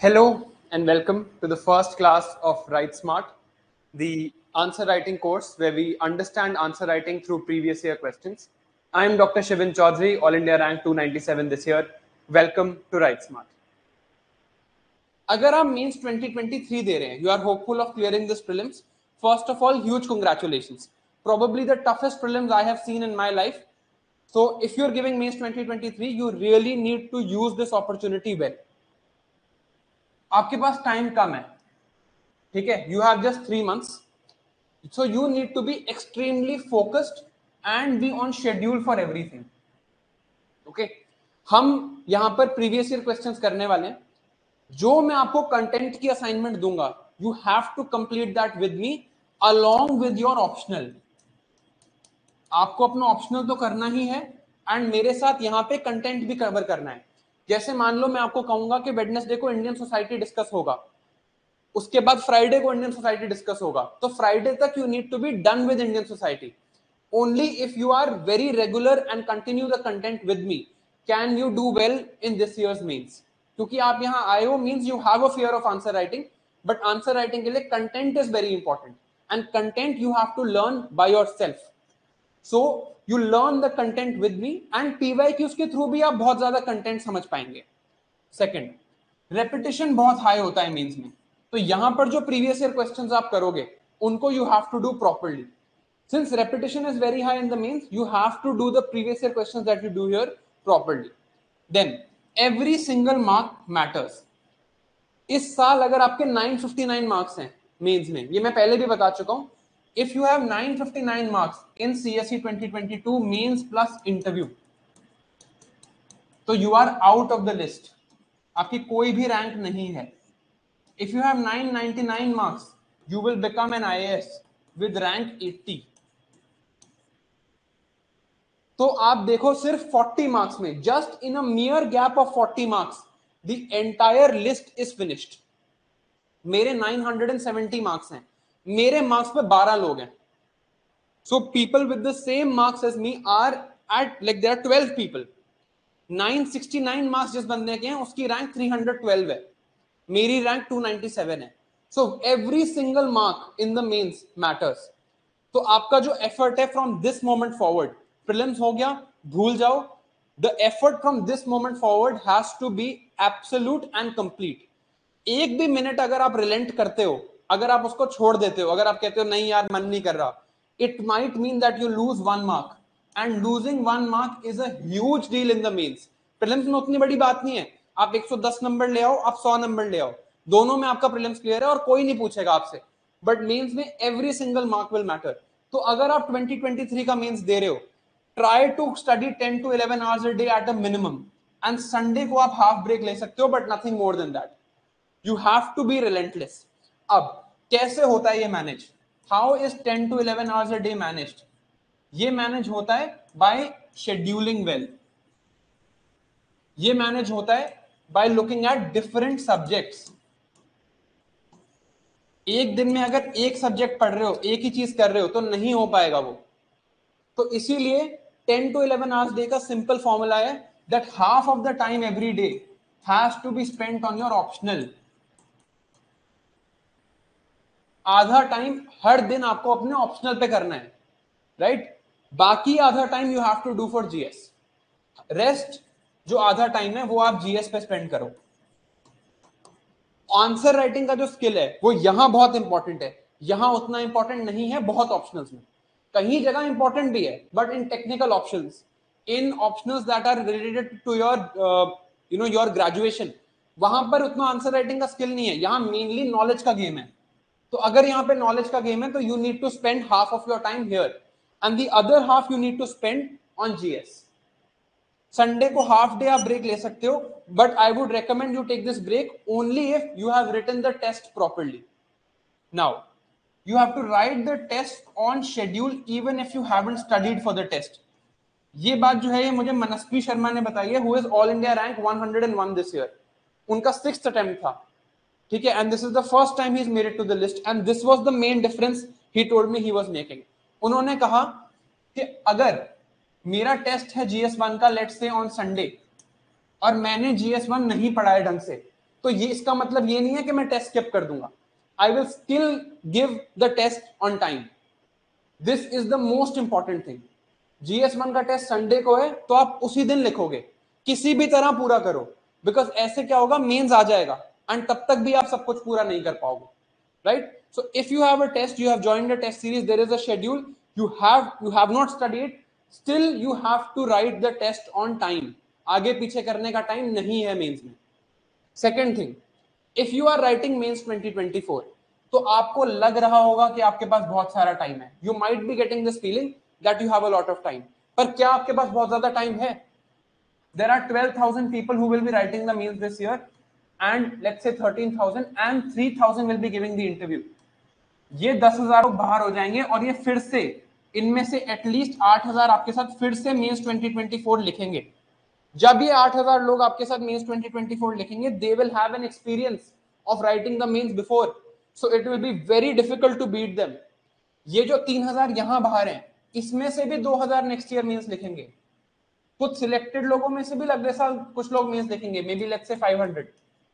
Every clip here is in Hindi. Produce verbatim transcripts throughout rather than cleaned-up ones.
Hello and welcome to the first class of Write Smart, the answer writing course where we understand answer writing through previous year questions. I am Doctor Shivin Chaudhary, All India rank two ninety-seven this year. Welcome to Write Smart. अगर आप मेंस twenty twenty-three दे रहे हैं, you are hopeful of clearing this prelims. First of all, huge congratulations. Probably the toughest prelims I have seen in my life. So if you're giving mains twenty twenty-three, you really need to use this opportunity well. आपके पास टाइम कम है, ठीक है, you have just three months, so you need to be extremely focused and be on schedule for everything. Okay, हम यहां पर प्रीवियस ईयर क्वेश्चंस करने वाले हैं. जो मैं आपको कंटेंट की असाइनमेंट दूंगा, you have to complete that with me along with your optional. आपको अपना ऑप्शनल तो करना ही है एंड मेरे साथ यहां पे कंटेंट भी कवर करना है. जैसे मान लो मैं आपको कहूंगा कि वेडनेसडे को इंडियन सोसाइटी डिस्कस होगा, उसके बाद फ्राइडे को इंडियन सोसाइटी डिस्कस होगा, तो फ्राइडे तक you need to be done with Indian society. Only if you are very regular and continue the content with me can you do well in this years mains. क्योंकि आप यहां आए हो means you have a fear of answer writing, but answer writing के लिए content is very important and content you have to learn by yourself. So you learn the content with me and PYQs के थ्रू भी आप बहुत ज्यादा कंटेंट समझ पाएंगे. सेकंड, रेपिटेशन बहुत हाई होता है मेंस में, तो यहां पर जो प्रीवियस ईयर क्वेश्चंस आप करोगे उनको you have to do properly. Since repetition is very high in the mains, you have to do the previous year questions that you do here properly. Then every single mark matters. इस साल अगर आपके nine fifty-nine मार्क्स हैं मेंस में, ये मैं पहले भी बता चुका हूं, if you have nine fifty-nine marks in C S E twenty twenty-two means plus interview, तो you are out of the list. आपकी कोई भी रैंक नहीं है. If you have nine ninety-nine marks, you will become an I A S with rank eighty. तो आप देखो सिर्फ forty मार्क्स में, just in a mere gap of forty marks, the entire list is finished. मेरे nine seventy मार्क्स हैं, मेरे मार्क्स पे बारह लोग हैं. So people with the same marks as me are at, like there are twelve people. nine sixty-nine marks जिस बंदे के हैं उसकी रैंक three twelve है, मेरी रैंक two ninety-seven है. So every single mark in the mains matters. तो आपका जो एफर्ट है from this moment forward, prelims हो गया भूल जाओ, the effort from this moment forward has to be absolute and complete. एक भी मिनट अगर आप रिलेंट करते हो, अगर आप उसको छोड़ देते हो, अगर आप कहते हो नहीं यार मन नहीं कर रहा, it might mean that you lose one mark, and losing one mark is a huge deal in the mains. prelims में उतनी बड़ी बात नहीं है, आप one hundred ten नंबर ले आओ, आप one hundred नंबर ले आओ, दोनों में आपका prelims क्लियर है और कोई नहीं पूछेगा आपसे. बट मेंस में every single mark will matter. तो अगर आप twenty twenty-three का मेंस दे रहे हो, try to study ten to eleven hours a day at a minimum, and Sunday को आप half break ले सकते हो, but nothing more than that. You have to be relentless. अब कैसे होता है ये manage? How is ten to eleven hours a day managed? ये मैनेज होता है by scheduling well. ये मैनेज होता है by looking at different subjects. एक दिन में अगर एक सब्जेक्ट पढ़ रहे हो, एक ही चीज कर रहे हो, तो नहीं हो पाएगा वो. तो इसीलिए ten to eleven hours day का सिंपल फॉर्मूला है that half of the time every day has to be spent on your optional. आधा टाइम हर दिन आपको अपने ऑप्शनल पे करना है, राइट right? बाकी आधा time you have to do for GS. Rest जो आधा टाइम है वो आप जीएस पे स्पेंड करो. आंसर राइटिंग का जो स्किल है वो यहां बहुत इंपॉर्टेंट है, यहां उतना इंपॉर्टेंट नहीं है बहुत ऑप्शनल्स में. कहीं जगह इंपॉर्टेंट भी है, but in technical options, in optionals that are related to your you know your graduation, वहां पर उतना आंसर राइटिंग का स्किल नहीं है. यहां मेनली नॉलेज का गेम है. तो अगर यहाँ पे नॉलेज का गेम है तो you need to spend half of your time here and the other half you need to spend on GS. Sunday को हाफ डे आप ब्रेक ले सकते हो, but I would recommend you take this break only if you have written the test properly. Now you have to write the test on schedule even if you haven't studied for the test. ये बात जो है ये मुझे मनस्वी शर्मा ने बताई है, who is all India rank one oh one this year. उनका सिक्स्थ अटेम्प्ट था, ठीक है, and this is the first time he is made it to the list, and this was the main difference he told me he was making. उन्होंने कहा कि अगर मेरा टेस्ट है जीएस वन का लेट्स से ऑन संडे, और मैंने जीएस वन नहीं पढ़ा है ढंग से, तो ये इसका मतलब ये नहीं है कि मैं टेस्ट स्किप कर दूंगा. I will still give the test on time. This is the most important thing. GS one का टेस्ट संडे को है तो आप उसी दिन लिखोगे, किसी भी तरह पूरा करो, बिकॉज ऐसे क्या होगा, मेंस आ जाएगा एंड तब तक भी आप सब कुछ पूरा नहीं कर पाओगे, right? So if you have a test, you have joined a test series, there is a schedule, you have you have not studied, still you have to write the test on time. आगे पीछे करने का टाइम नहीं है मेंस में. Second thing, if you are writing mains twenty twenty four, तो आपको लग रहा होगा कि आपके पास बहुत सारा टाइम है. You might be getting this feeling that you have a lot of time. पर क्या आपके पास बहुत ज्यादा टाइम है? There are twelve thousand people who will be writing the mains this year and let's say thirteen thousand and three thousand will be giving the interview. ये दस हजार लोग बाहर हो जाएंगे और ये फिर से इनमें से एटलीस्ट आठ हजार आपके साथ फिर से मेंस ट्वेंटी ट्वेंटी फोर लिखेंगे. जब ये आठ हजार लोग आपके साथ मेंस ट्वेंटी ट्वेंटी फोर लिखेंगे, they will have an experience of writing the mains before, so it will be very difficult to beat them. ये जो तीन हजार यहां बाहर हैं, इसमें से भी दो हजार नेक्स्ट ईयर मेंस लिखेंगे. कुछ सिलेक्टेड लोगों में से भी अगले साल कुछ लोग मेंस लिखेंगे, maybe let's say five hundred.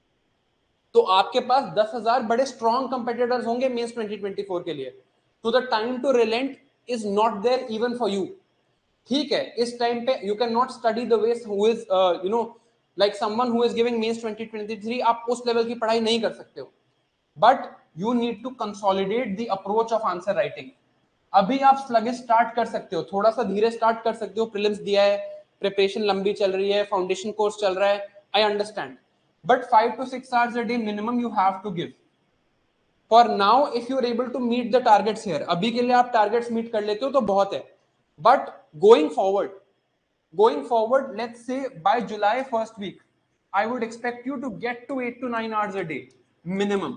तो आपके पास दस हजार बड़े स्ट्रॉन्ग कंपेटिटर्स होंगे मेंस ट्वेंटी ट्वेंटी फोर के लिए. तो the time to relent is not there even for you. ठीक है, इस टाइम पे you can not study the way who is you know like someone who is giving mains twenty twenty three. आप उस लेवल की पढ़ाई नहीं कर सकते हो, but you need to consolidate the approach of answer writing. अभी आप स्लगिश स्टार्ट कर सकते हो, थोड़ा सा धीरे स्टार्ट कर सकते हो. प्रीलिम्स दिया है, प्रिपरेशन लंबी चल रही है, फाउंडेशन कोर्स चल रहा है, I understand, but five to six hours a day minimum you have to give. For now if you are able to meet the targets here, अभी के लिए आप टारगेट्स मीट कर लेते हो तो बहुत है. But going forward going forward, let's say by July first week, I would expect you to get to eight to nine hours a day minimum.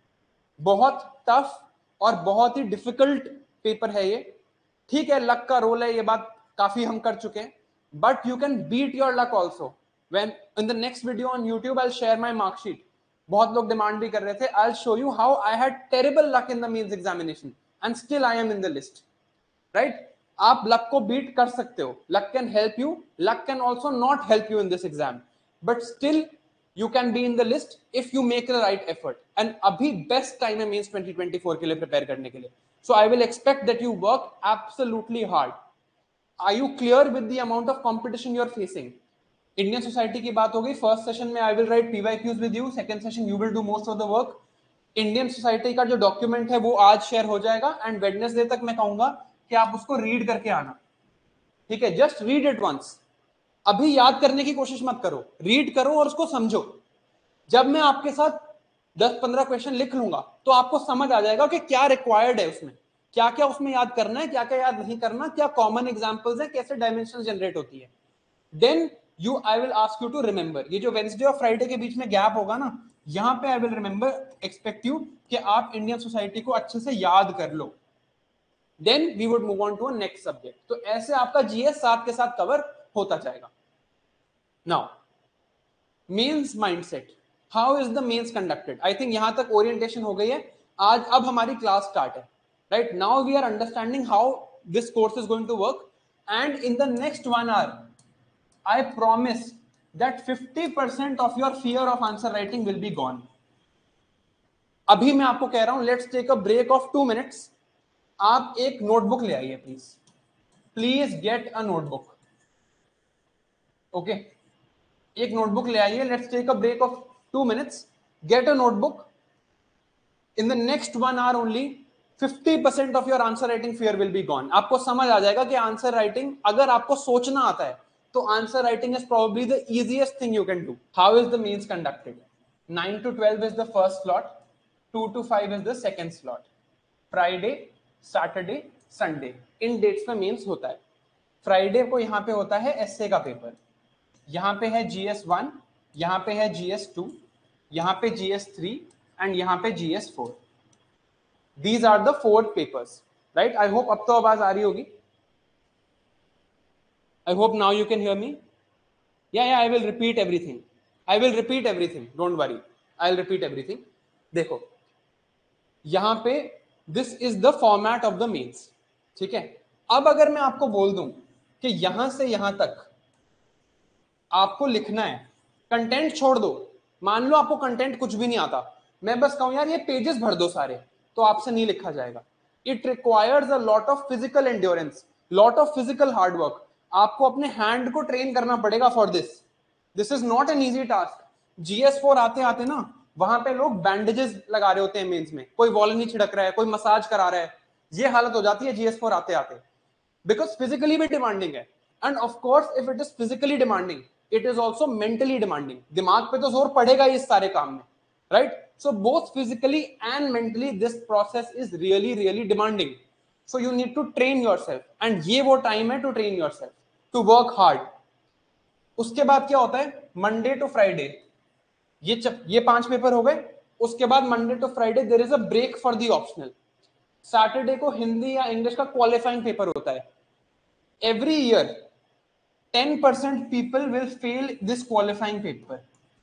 बहुत टफ और बहुत ही डिफिकल्ट पेपर है ये. ठीक है, लक का रोल है, ये बात काफी हम कर चुके हैं, but you can beat your luck also. When in the next video on YouTube I will share my marksheet. बहुत लोग डिमांड भी कर रहे थे, I will show you how I had terrible luck in the mains examination and still I am in the list, right? आप लक को बीट कर सकते हो. Luck can help you, luck can also not help you in this exam, but still you can be in the list if you make the right effort. And अभी बेस्ट टाइम है मेंस ट्वेंटी ट्वेंटी फोर के लिए प्रिपेयर करने के लिए. So I will expect that you work absolutely hard. Are you clear with the amount of competition you are facing? Indian society की बात हो गई. फर्स्ट सेशन में I will write PYQs with you, second session you will do most of the work. Indian society का जो डॉक्यूमेंट है वो आज शेयर हो जाएगा एंड वेडनेसडे तक मैं कहूंगा कि आप उसको रीड करके आना. ठीक है, जस्ट रीड इट वंस. अभी याद करने की कोशिश मत करो, रीड करो और उसको समझो. जब मैं आपके साथ दस पंद्रह क्वेश्चन लिख लूंगा तो आपको समझ आ जाएगा कि क्या रिक्वायर्ड है उसमें, क्या क्या उसमें याद करना है, क्या क्या याद नहीं करना, क्या कॉमन एग्जांपल्स हैं, कैसे डायमेंशन जनरेट होती है. Then you I will ask you to remember. ये जो वेडनेसडे और फ्राइडे के बीच में गैप होगा ना, यहां पे I will remember expect you कि आप इंडियन सोसाइटी को अच्छे से याद कर लो. Then we would move on to a next subject. तो ऐसे आपका जीएस साथ के साथ कवर होता जाएगा. Now, mains mindset. How is the mains conducted? I think यहां तक ओरिएंटेशन हो गई है. आज अब हमारी क्लास स्टार्ट है, right? Now we are understanding how this course is going to work and in the next one hour I promise that fifty percent of your fear of answer writing will be gone. अभी मैं आपको कह रहा हूं, let's take a break of two minutes. आप एक नोटबुक ले आइए please. Please get a notebook. Okay, एक नोटबुक ले आइए. Let's take a break of two minutes. Get a notebook. In the next one hour only fifty percent of your answer writing fear will be gone. आपको समझ आ जाएगा कि आंसर राइटिंग, अगर आपको सोचना आता है तो answer writing is probably the easiest thing you can do. How is the mains conducted? Nine to twelve is the first slot, two to five is the second slot. Friday, Saturday, Sunday, in dates में मेंस होता है. फ्राइडे को यहां पे होता है एसए का पेपर. यहां पे है जीएस वन, यहां पे है जीएस टू, यहां पे जीएस थ्री एंड यहां पे GS four. These are the four papers, right? I hope अब तो आवाज आ रही होगी. I hope now you can hear me. Yeah yeah I will repeat everything. I will repeat everything, don't worry, I will repeat everything. देखो यहां पे this is the format of the mains. ठीक है, अब अगर मैं आपको बोल दूं कि यहां से यहां तक आपको लिखना है, कंटेंट छोड़ दो, मान लो आपको कंटेंट कुछ भी नहीं आता, मैं बस कहूं यार ये पेजेस भर दो सारे, तो आपसे नहीं लिखा जाएगा. It requires a lot of physical endurance, lot of physical hard work. आपको अपने हैंड को ट्रेन करना पड़ेगा for this. This is not an easy task. GS four आते आते ना वहां पे लोग बैंडेजेस लगा रहे होते हैं मेंस में, कोई वॉलिनी छिड़क रहा है, कोई मसाज करा रहा है, ये हालत हो जाती है जीएस फोर आते आते, बिकॉज फिजिकली भी डिमांडिंग है. And of course if it is physically demanding, it is also mentally demanding. दिमाग पे तो जोर पड़ेगा ही इस सारे काम में, right? So both physically and mentally this process is really really demanding. So you need to train yourself, and ये वो टाइम है to train yourself, to work hard. उसके बाद क्या होता है, मंडे टू फ्राइडे, ये चप, ये पांच पेपर हो गए. उसके बाद Monday to Friday there is a break for the optional. Saturday को हिंदी या इंग्लिश का क्वालिफाइंग पेपर होता है. Every year ten percent people will fail this qualifying paper.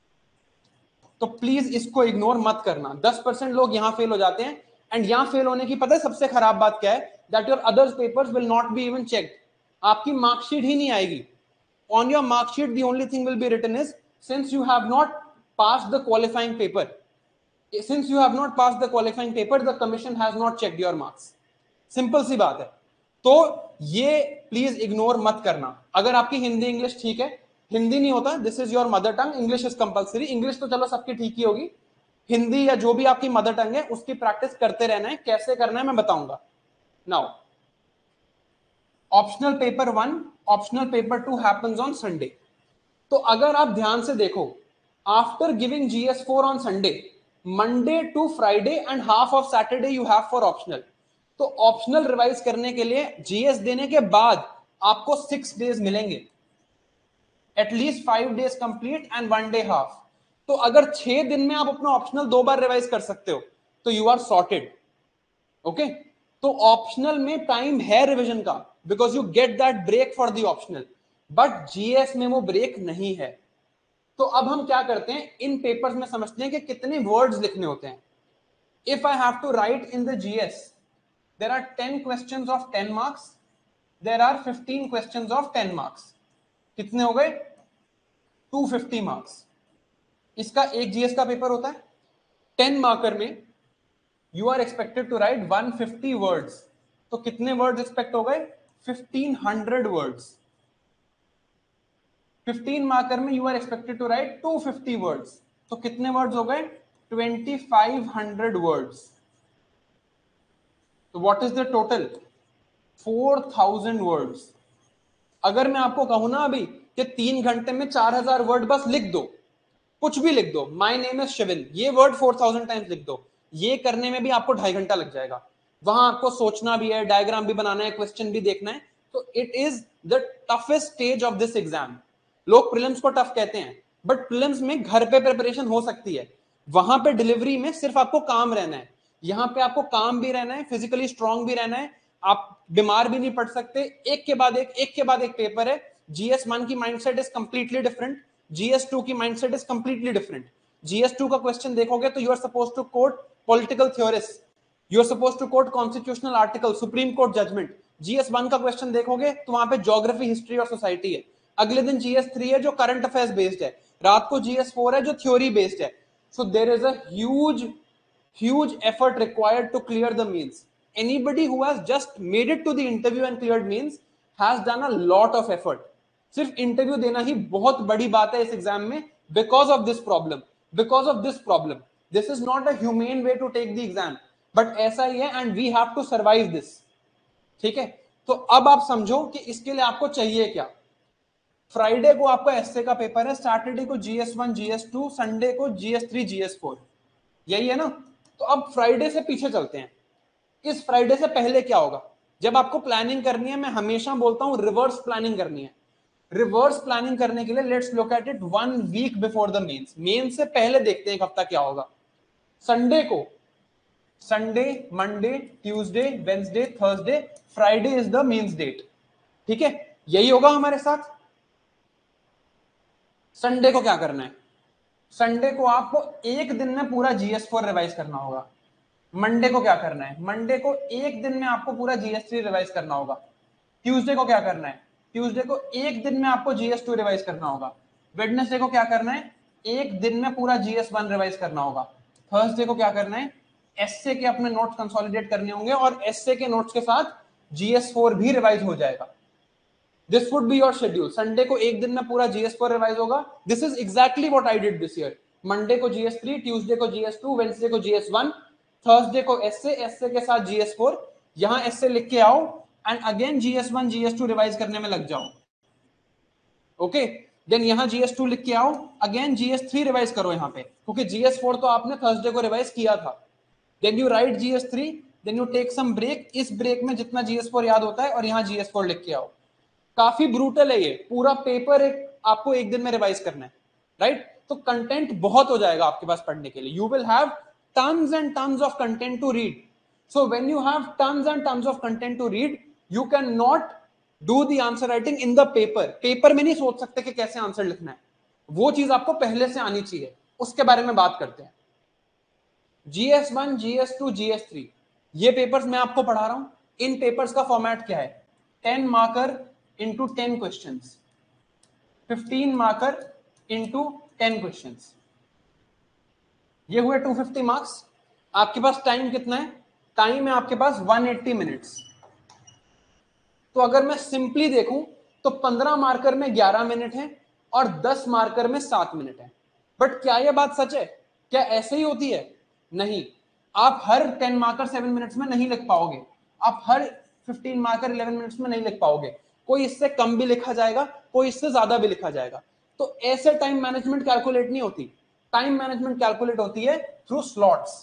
तो प्लीज इसको इग्नोर मत करना. दस परसेंट लोग यहां फेल हो जाते हैं. एंड यहां फेल होने की पता है सबसे खराब बात क्या है, that your others papers will not be even checked. आपकी मार्कशीट ही नहीं आएगी. On your mark sheet, the only thing will be written is, since you have not passed the qualifying paper, since you have not passed the qualifying paper, the commission has not checked your marks. Simple सी बात है. तो ये प्लीज इग्नोर मत करना. अगर आपकी हिंदी इंग्लिश ठीक है, हिंदी नहीं होता, this is your mother tongue, English is compulsory. English तो चलो सबकी ठीक ही होगी, हिंदी या जो भी आपकी मदर टंग है उसकी प्रैक्टिस करते रहना है. कैसे करना है मैं बताऊंगा. Now optional paper one, optional paper two happens on Sunday. तो अगर आप ध्यान से देखो, after giving GS four on Sunday, Monday to Friday and half of Saturday you have for optional. तो ऑप्शनल रिवाइज करने के लिए जीएस देने के बाद आपको सिक्स डेज मिलेंगे, at least five days complete and one day half. तो अगर छह दिन में आप अपना ऑप्शनल दो बार रिवाइज कर सकते हो तो यू आर सॉर्टेड. ओके, तो ऑप्शनल में टाइम है रिवीजन का, because you get that break for the optional. But GS में वो ब्रेक नहीं है. तो अब हम क्या करते हैं, इन पेपर्स में समझते हैं कि कितने वर्ड्स लिखने होते हैं. If I have to write in the GS, there are ten questions of ten marks, there are fifteen questions of ten marks. कितने हो गए, टू फिफ्टी मार्क्स. इसका एक जीएस का पेपर होता है. टेन मार्कर में you are expected to write one fifty words. तो कितने वर्ड्स एक्सपेक्ट हो गए, fifteen hundred words. Fifteen marker में you are expected to write two fifty words. तो कितने वर्ड्स हो गए, ट्वेंटी फाइव हंड्रेड वर्ड्स. तो what is the total, four thousand words. अगर मैं आपको कहूं ना अभी कि तीन घंटे में चार हजार वर्ड बस लिख दो, कुछ भी लिख दो, माई नेम इज शिविन, ये वर्ड फोर थाउजेंड टाइम्स लिख दो, ये करने में भी आपको ढाई घंटा लग जाएगा. वहां आपको सोचना भी है, डायग्राम भी बनाना है, क्वेश्चन भी देखना है. तो it is the toughest stage of this exam. लोग प्रीलिम्स को टफ कहते हैं, बट प्रीलिम्स में घर पे प्रिपरेशन हो सकती है. वहां पे डिलीवरी में सिर्फ आपको काम रहना है. यहाँ पे आपको काम भी रहना है, फिजिकली स्ट्रांग भी रहना है, आप बीमार भी नहीं पड़ सकते. एक के बाद एक एक के बाद एक पेपर है. जीएस वन की mindset is completely different, GS two की mindset is completely different. GS two का क्वेश्चन देखोगे तो you are suppose to quote political theorist, you are suppose to quote constitutional article, supreme court judgment. GS one का क्वेश्चन देखोगे तो वहां पे ज्योग्राफी, हिस्ट्री और सोसाइटी है. अगले दिन जीएस थ्री है जो करंट अफेयर्स बेस्ड है. रात को जीएस फोर है जो थ्योरी बेस्ड है. So there is a huge huge effort required to clear the means. Anybody who has just made it to the interview and cleared means has done a lot of effort. सिर्फ इंटरव्यू देना ही बहुत बड़ी बात है इस एग्जाम में, because of this problem, because of this problem. This is not a humane way to take the exam, but ऐसा ही है and we have to survive this. ठीक है, तो अब आप समझो कि इसके लिए आपको चाहिए क्या. फ्राइडे को आपका एसए का पेपर है, सैटरडे को GS one, GS two, Sunday को जीएस थ्री, जीएस फोर. यही है ना. तो अब फ्राइडे से पीछे चलते हैं. इस फ्राइडे से पहले क्या होगा, जब आपको प्लानिंग करनी है, मैं हमेशा बोलता हूं रिवर्स प्लानिंग करनी है. रिवर्स प्लानिंग करने के लिए let's look at it one week before the mains. Mains से पहले देखते हैं एक हफ्ता क्या होगा. संडे को, Sunday, Monday, Tuesday, Wednesday, Thursday, Friday is the mains date. ठीक है, यही होगा हमारे साथ. संडे को क्या करना है, संडे को आपको एक दिन में पूरा जीएस फोर रिवाइज करना होगा. मंडे को क्या करना है, मंडे को एक दिन में आपको पूरा जीएस थ्री रिवाइज करना होगा. ट्यूसडे को क्या करना है, ट्यूसडे को एक दिन में आपको जीएस टू रिवाइज करना होगा. वेडनेसडे को क्या करना है, एक दिन में पूरा जीएस वन रिवाइज करना होगा। थर्सडे को क्या करना है, एसए के अपने नोट्स कंसोलिडेट करने होंगे और एसए के नोट्स के साथ जीएस फोर भी रिवाइज हो जाएगा। This would be your schedule. Sunday को एक दिन में पूरा जीएस फोर रिवाइज होगा। This is exactly what I did this year. Monday को जीएस थ्री, ट्यूसडे को जीएस टू, वेडनेसडे को जीएस वन, थर्सडे को एसए, एसए के साथ जीएस फोर। यहां एसए लिख के आओ and again GS one GS two revise करने में लग जाओ। ओके, देन यहां जीएस टू लिख के आओ, अगेन जीएस थ्री रिवाइज करो यहां पे, क्योंकि जीएस फोर तो आपने थर्सडे को रिवाइज किया था। Then you write GS three, then you take some break. इस ब्रेक में जितना जीएस फोर याद होता है और यहां जीएस फोर लिख के आओ। काफी ब्रूटल है ये, पूरा पेपर एक आपको एक दिन में रिवाइज करना है, राइट? तो कंटेंट बहुत हो जाएगा आपके पास पढ़ने के लिए। You will have tons and tons of content to read. So when you have tons and tons of content to read, you can not do the answer writing in the paper. Paper में नहीं सोच सकते कि कैसे आंसर लिखना है, वो चीज आपको पहले से आनी चाहिए। उसके बारे में बात करते हैं। GS one, GS two, GS three, ये पेपर्स मैं आपको पढ़ा रहा हूं। इन पेपर्स का फॉर्मेट क्या है? Ten marker into ten question, fifteen marker into ten question, ये हुए टू फिफ्टी मार्क्स। आपके पास टाइम कितना है? टाइम है आपके पास वन एट्टी मिनट्स। तो अगर मैं सिंपली देखूं तो पंद्रह मार्कर में ग्यारह मिनट है और दस मार्कर में सात मिनट है। बट क्या यह बात सच है? क्या ऐसे ही होती है? नहीं। आप हर टेन मार्कर सेवन मिनट्स में नहीं लिख पाओगे, आप हर फिफ्टीन मार्कर इलेवन मिनट्स में नहीं लिख पाओगे। कोई इससे कम भी लिखा जाएगा, कोई इससे ज्यादा भी लिखा जाएगा। तो ऐसे टाइम मैनेजमेंट कैलकुलेट नहीं होती। टाइम मैनेजमेंट कैलकुलेट होती है through slots.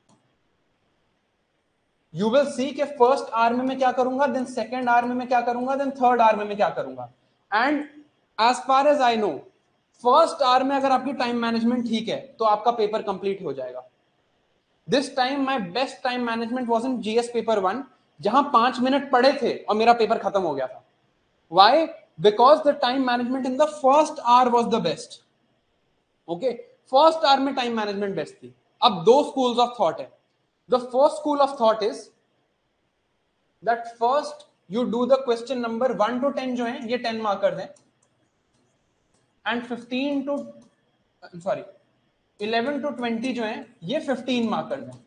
You will see कि फर्स्ट आवर में मैं क्या करूंगा, देन सेकेंड आवर में मैं क्या करूंगा, देन थर्ड आवर में मैं क्या करूंगा। And as far as I know, first hour में अगर आपकी टाइम मैनेजमेंट ठीक है तो आपका पेपर कंप्लीट हो जाएगा। This time my best time management was in GS paper one, जहां पांच मिनट पड़े थे और मेरा पेपर खत्म हो गया था। Why? Because the time management in the first hour was the best. Okay, first hour में टाइम मैनेजमेंट बेस्ट थी। अब दो स्कूल्स ऑफ थॉट है। The first school of thought is that first you do the question number one to ten जो है ये ten मार्कर्स हैं, and fifteen to sorry eleven to twenty जो है ये fifteen मार्कर्स हैं।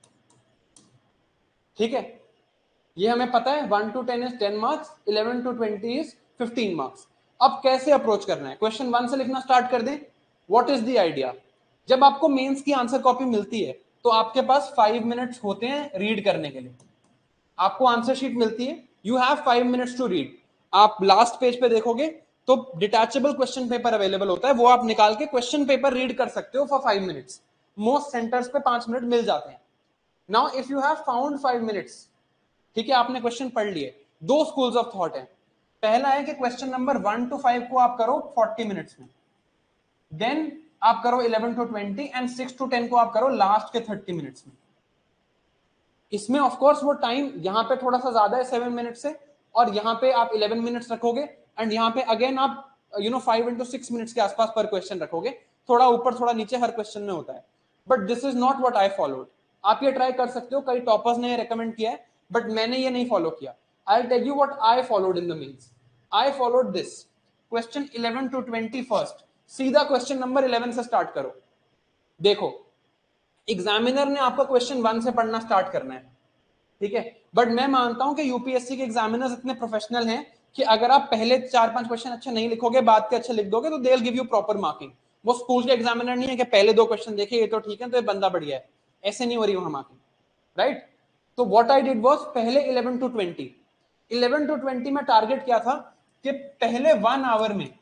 ठीक है, ये हमें पता है one to ten is ten marks, eleven to twenty is fifteen marks। अब कैसे अप्रोच करना है? क्वेश्चन वन से लिखना स्टार्ट कर दें। What is the idea? जब आपको मेंस की आंसर कॉपी मिलती है तो आपके पास फाइव मिनट्स होते हैं रीड करने के लिए। आपको आंसर शीट मिलती है, you have five minutes to read. आप लास्ट पेज पे देखोगे तो डिटैचेबल क्वेश्चन पेपर अवेलेबल होता है, वो आप निकाल के क्वेश्चन पेपर रीड कर सकते हो for five minutes. Most centres पे पांच मिनट मिल जाते हैं। Now if you have found five minutes, ठीक है, आपने क्वेश्चन पढ़ लिए। दो स्कूल्स ऑफ थॉट है। पहला है कि question number one to five को आप करो फोर्टी मिनट्स में, देन आप करो eleven to twenty and six to ten को आप करो लास्ट के थर्टी मिनट्स में। इसमें ऑफ कोर्स वो टाइम यहां पे थोड़ा सा ज्यादा है सेवन मिनट से, और यहां पे आप इलेवन मिनट्स रखोगे एंड यहां पे अगेन आप you know five into six minutes के आसपास पर क्वेश्चन रखोगे। थोड़ा ऊपर थोड़ा नीचे हर क्वेश्चन में होता है, but this is not what I followed. आप ये ट्राई कर सकते हो, कई टॉपर्स ने रेकमेंड किया है, बट मैंने ये नहीं फॉलो किया। I tell you what I followed in the mains. I followed this, question eleven to twenty first, सीधा क्वेश्चन नंबर इलेवन से स्टार्ट करो। देखो, एग्जामिनर ने आपका क्वेश्चन वन से पढ़ना स्टार्ट करना है, ठीक है, बट मैं मानता हूं कि यूपीएससी के एग्जामिनर्स इतने प्रोफेशनल हैं कि अगर आप पहले चार पांच क्वेश्चन अच्छे नहीं लिखोगे, बाद के अच्छे लिख दोगे, तो they will give you proper marking. वो स्कूल के एग्जामिनर नहीं है कि पहले दो क्वेश्चन देखे ये तो ठीक है तो ये बंदा बढ़िया है, ऐसे नहीं हो रही वहां मार्किंग, राइट? तो व्हाट आई डिड वाज पहले eleven to twenty, eleven to twenty में टारगेट क्या था कि पहले वन आवर में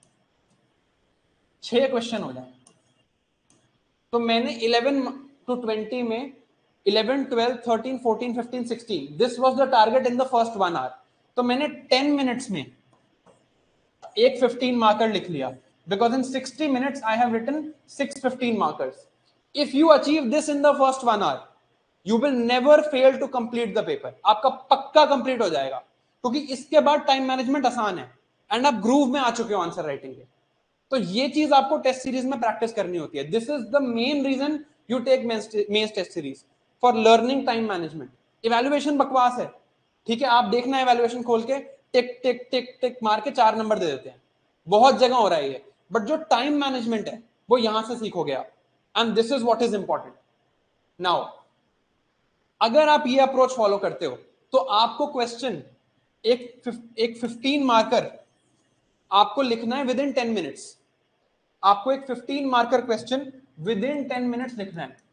छह क्वेश्चन हो जाए। तो मैंने इलेवन टू ट्वेंटी में eleven, twelve, thirteen, fourteen, fifteen, sixteen, this was the target in the first one hour. तो मैंने टेन मिनट्स में एक फिफ्टीन मार्कर लिख लिया, because in sixty minutes I have written six fifteen markers. If you achieve this in the first one hour, you will never fail to complete the paper. आपका पक्का कंप्लीट हो जाएगा, क्योंकि इसके बाद टाइम मैनेजमेंट आसान है एंड आप ग्रूव में आ चुके हो आंसर राइटिंग के। तो ये चीज आपको टेस्ट सीरीज में प्रैक्टिस करनी होती है। This is the main reason you take mains test series, for learning time management. Evaluation बकवास है, ठीक है, आप देखना इवैल्यूएशन खोल के टिक टिक टिक टिक मार के चार नंबर दे देते हैं, बहुत जगह हो रहा है ये, बट जो टाइम मैनेजमेंट है वो यहां से सीखोगे आप, and this is what is important. Now अगर आप ये अप्रोच फॉलो करते हो तो आपको क्वेश्चन एक एक फिफ्टीन मार्कर आपको लिखना है विद इन टेन मिनट्स। आपको एक fifteen marker question within ten minutes लिखना है,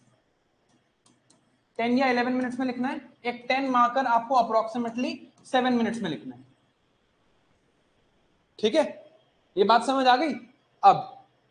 टेन या इलेवन मिनट्स में लिखना है। एक टेन मार्कर आपको अप्रोक्सीमेटली सेवन मिनट्स में लिखना है। ठीक है, ये बात समझ आ गई। अब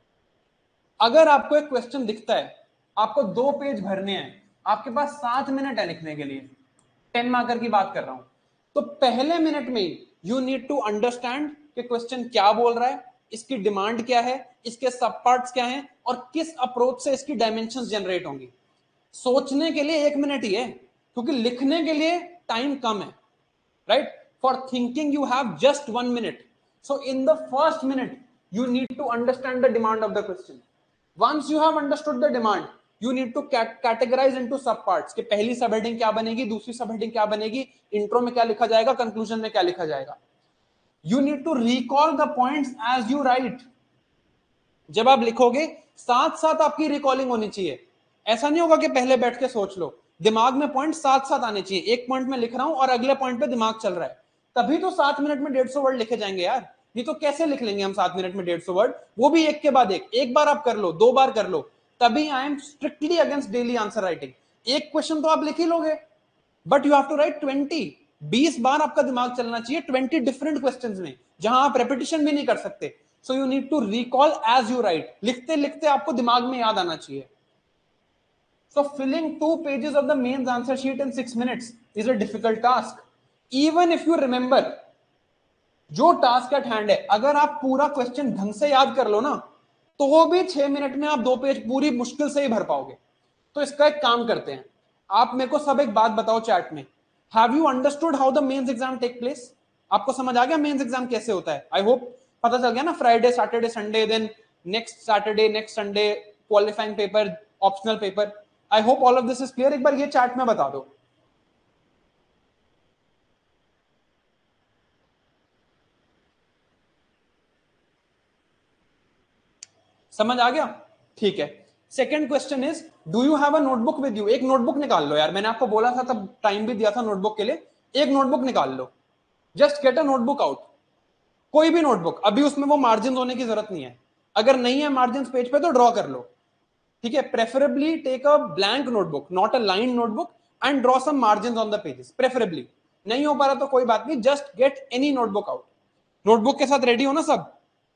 अगर आपको एक क्वेश्चन दिखता है, आपको दो पेज भरने हैं, आपके पास सात मिनट है लिखने के लिए, टेन मार्कर की बात कर रहा हूं, तो पहले मिनट में यू नीड टू अंडरस्टैंड कि क्वेश्चन क्या बोल रहा है, इसकी डिमांड क्या है, इसके सब पार्ट्स क्या हैं, और किस अप्रोच से इसकी डायमेंशंस जनरेट होंगी। सोचने के लिए एक मिनट ही है, क्योंकि लिखने के लिए टाइम कम है, right. For thinking you have just one minute, so in the first minute you need to understand the demand of the question. Once you have understood the demand, you need to cat categorize into sub parts कि पहली सब हेडिंग क्या बनेगी, दूसरी सब हेडिंग क्या बनेगी, इंट्रो में क्या लिखा जाएगा, कंक्लूजन में क्या लिखा जाएगा। You need to recall the points as you write. जब आप लिखोगे साथ साथ आपकी रिकॉलिंग होनी चाहिए। ऐसा नहीं होगा कि पहले बैठ के सोच लो, दिमाग में पॉइंट साथ साथ आने चाहिए। एक पॉइंट में लिख रहा हूं और अगले पॉइंट पे दिमाग चल रहा है, तभी तो सात मिनट में डेढ़ सौ वर्ड लिखे जाएंगे यार। नहीं तो कैसे लिख लेंगे हम सात मिनट में डेढ़ सौ वर्ड, वो भी एक के बाद एक। एक बार आप कर लो, दो बार कर लो, तभी I am strictly against daily answer writing. एक क्वेश्चन तो आप लिख ही लोगे, but you have to write twenty. बीस बार आपका दिमाग चलना चाहिए ट्वेंटी डिफरेंट क्वेश्चंस में, जहां आप रेपिटेशन भी नहीं कर सकते। So you need to recall as you write. लिखते लिखते आपको दिमाग में याद आना चाहिए। So filling two pages of the mains answer sheet in six minutes is a difficult task. Even if you remember जो टास्क एट हैंड है, अगर आप पूरा क्वेश्चन ढंग से याद कर लो ना, तो वो भी छह मिनट में आप दो पेज पूरी मुश्किल से ही भर पाओगे। तो इसका एक काम करते हैं, आप मेरे को सब एक बात बताओ चैट में, have you understood how the mains exam take place? आपको समझ आ गया मेंस एग्जाम कैसे होता है? आई होप पता चल गया ना। Friday, Saturday, Sunday, then next Saturday, next Sunday qualifying paper, optional paper. I hope all of this is clear. एक बार ये चैट में बता दो। समझ आ गया? ठीक है। Second question is, do you have a notebook with you? एक नोटबुक निकाल लो यार, मैंने आपको बोला था तब, टाइम भी दिया था नोटबुक के लिए। एक नोटबुक निकाल लो, just get a notebook out, कोई भी नोटबुक। अभी उसमें वो मार्जिन होने की जरूरत नहीं है, अगर नहीं है मार्जिन पेज पे तो ड्रॉ कर लो, ठीक है। Preferably take a blank notebook, not a line notebook, and draw some margin on the pages. Preferably नहीं हो पा रहा तो कोई बात नहीं, just get any notebook out. Notebook के साथ रेडी हो ना सब?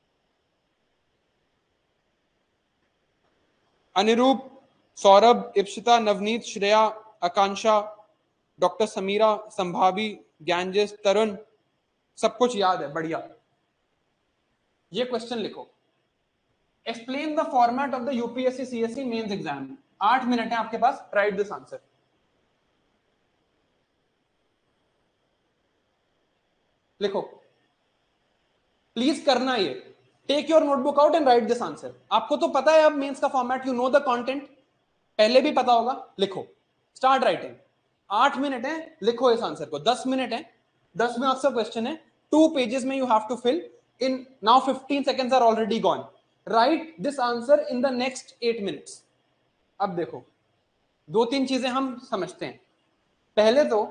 अनिरूप, सौरभ, इप्सिता, नवनीत, श्रेया, आकांक्षा, डॉक्टर समीरा, संभावी, ज्ञानजेश, तरुण, सब कुछ याद है, बढ़िया। ये क्वेश्चन लिखो, explain the format of the UPSC CSC mains exam. आठ मिनट है आपके पास, राइट दिस आंसर। लिखो प्लीज, करना ये, take your notebook out and write this answer. आपको तो पता है अब मेंस का format, you know the content, पहले भी पता होगा। लिखो, स्टार्ट राइटिंग। आठ मिनट है, लिखो इस आंसर को। दस मिनट है, दस मार्क्स का क्वेश्चन है, टू पेजेस में you have to fill in. Now fifteen seconds are already gone. Write this answer in the next eight minutes. अब देखो, दो तीन चीजें हम समझते हैं। पहले तो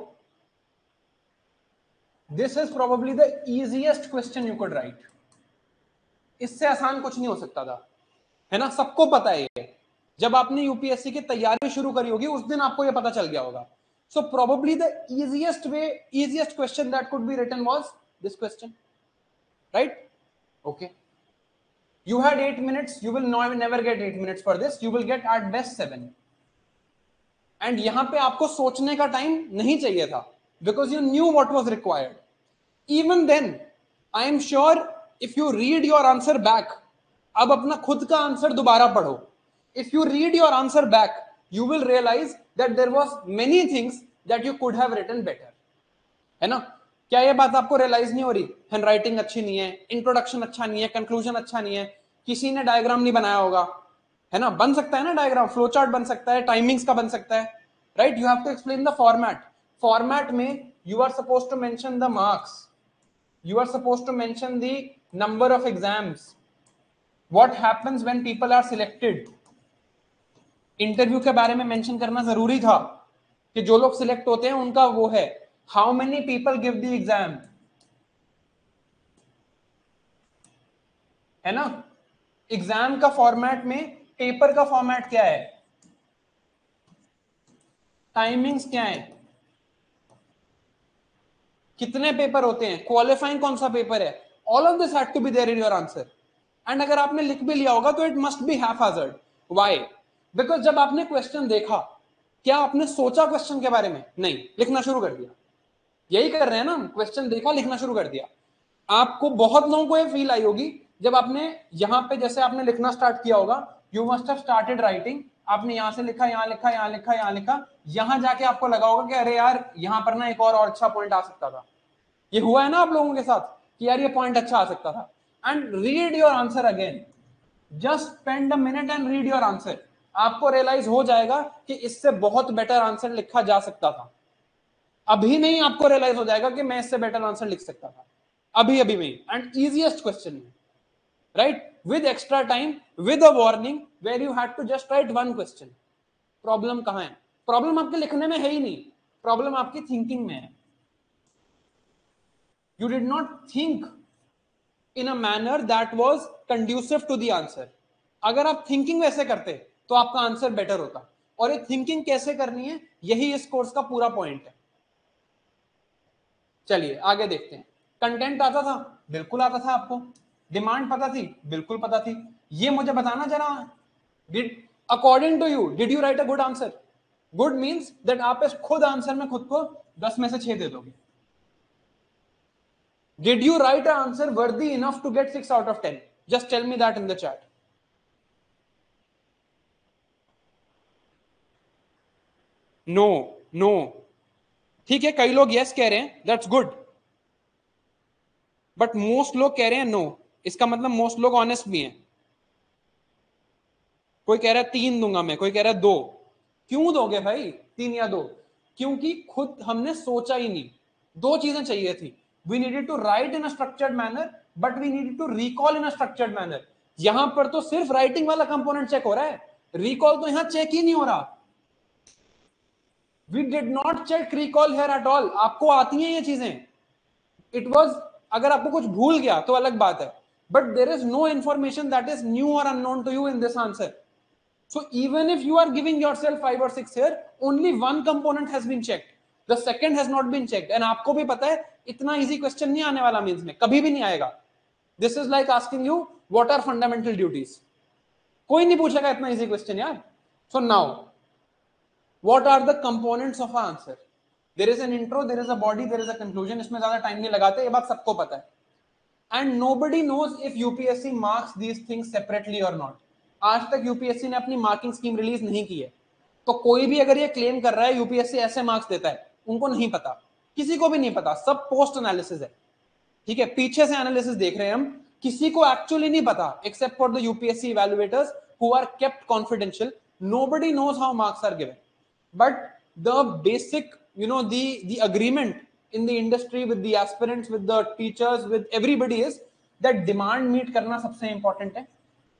this is probably the easiest question you could write. इससे आसान कुछ नहीं हो सकता था, है ना? सबको पता है ये। जब आपने यूपीएससी की तैयारी शुरू करी होगी उस दिन आपको ये पता चल गया होगा। So probably the easiest way, easiest question that could be written was this question, right? Okay, you had eight minutes, you will never get eight minutes for this, you will get at best seven. And यहां पे आपको सोचने का टाइम नहीं चाहिए था, because you knew what was required. Even then, I am sure if you read your answer back, अब अपना खुद का आंसर दोबारा पढ़ो. If you read your answer back, you will realize that there was many things that you could have written better. है ना? क्या ये बात आपको रियलाइज नहीं हो रही? हैंडराइटिंग अच्छी नहीं है, इंट्रोडक्शन अच्छा नहीं है, कंक्लूजन अच्छा नहीं है, किसी ने डायग्राम नहीं बनाया होगा, है ना? बन सकता है ना डायग्राम, फ्लो चार्ट बन सकता है, टाइमिंग्स का बन सकता है, right? You have to explain the format. Format में you are suppose to mention the marks, you are suppose to mention the number of exams, what happens when people are selected? Interview के बारे में मेंशन करना जरूरी था कि जो लोग सिलेक्ट होते हैं उनका वो है, how many people give the exam, है ना? एग्जाम का फॉर्मेट में पेपर का फॉर्मेट क्या है, टाइमिंग्स क्या है, कितने पेपर होते हैं, क्वालिफाइंग कौन सा पेपर है, all of this had to be there in your answer. एंड अगर आपने लिख भी लिया होगा तो it must be haphazard. Why? Because जब आपने क्वेश्चन देखा, क्या आपने सोचा क्वेश्चन के बारे में? नहीं, लिखना शुरू कर दिया. यही कर रहे हैं ना, क्वेश्चन देखा, लिखना शुरू कर दिया. आपको बहुत लोगों को ये फील आई होगी जब आपने यहां पे जैसे आपने लिखना स्टार्ट किया होगा, you must have started writing, आपने यहां से लिखा, यहां लिखा, यहां लिखा, यहां लिखा, यहां जाके आपको लगा होगा कि अरे यार यहां पर ना एक और, और अच्छा पॉइंट आ सकता था. ये हुआ है ना आप लोगों के साथ कि यार ये पॉइंट अच्छा आ सकता था. And read your answer again, just spend a minute and read your answer. आपको रियलाइज हो जाएगा कि इससे बहुत बेटर आंसर लिखा जा सकता था. अभी नहीं आपको रियलाइज हो जाएगा कि मैं इससे बेटर आंसर लिख सकता था, अभी अभी में. एंड इजीएस्ट क्वेश्चन है, right, with extra time, with a warning, where you had to just write one question. Problem कहां है? प्रॉब्लम आपके लिखने में है ही नहीं, प्रॉब्लम आपकी थिंकिंग में है. You did not think in a manner that was conducive to the answer. अगर आप थिंकिंग वैसे करते तो आपका आंसर बेटर होता. और ये थिंकिंग कैसे करनी है, यही इस कोर्स का पूरा पॉइंट है. चलिए आगे देखते हैं. कंटेंट आता था? बिल्कुल आता था आपको. डिमांड पता थी? बिल्कुल पता थी. ये मुझे बताना जरा, did according to you did you write a good answer? Good means that आप इस खुद आंसर में खुद को दस में से छह दे दोगे. Did you write an answer worthy enough to get six out of ten? Just tell me that in the chat. No, no. ठीक है, कई लोग yes कह रहे हैं, that's good. But most लोग कह रहे हैं no. इसका मतलब most लोग honest भी हैं. कोई कह रहा है तीन दूंगा मैं, कोई कह रहा है दो. क्यों दोगे भाई तीन या दो? क्योंकि खुद हमने सोचा ही नहीं. दो चीजें चाहिए थी. We needed to write in a structured manner, but we needed to recall in a structured manner. यहां पर तो सिर्फ राइटिंग वाला कंपोनेंट चेक हो रहा है, रिकॉल तो यहां चेक ही नहीं हो रहा. We did not check recall here at all. आपको आती हैं ये चीजें. It was, अगर आपको कुछ भूल गया तो अलग बात है, but there is no information that is new or unknown to you in this answer. So even if you are giving yourself five or six here, only one component has been checked. The second has not been checked. And आपको भी पता है इतना easy question नहीं आने वाला means में, कभी भी नहीं आएगा. This is like asking you what are fundamental duties. कोई नहीं पूछेगा इतना easy question यार. So now, what are the components of an answer? There is an intro, there is a body, there is a conclusion. इसमें ज्यादा टाइम नहीं लगाते, ये बात सबको पता है. And nobody knows if U P S C marks these things separately or not. आज तक यूपीएससी ने अपनी मार्किंग स्कीम रिलीज नहीं की है. तो कोई भी अगर ये क्लेम कर रहा है यूपीएससी ऐसे मार्क्स देता है, उनको नहीं पता, किसी को भी नहीं पता. सब पोस्ट एनालिसिस है, ठीक है, पीछे से एनालिसिस देख रहे हैं हम. किसी को एक्चुअली नहीं पता except for the UPSC evaluators who are kept confidential. Nobody knows how marks are given. But the basic, you know, the the agreement in the industry with the aspirants, with the teachers, with everybody is that demand meet करना सबसे important है.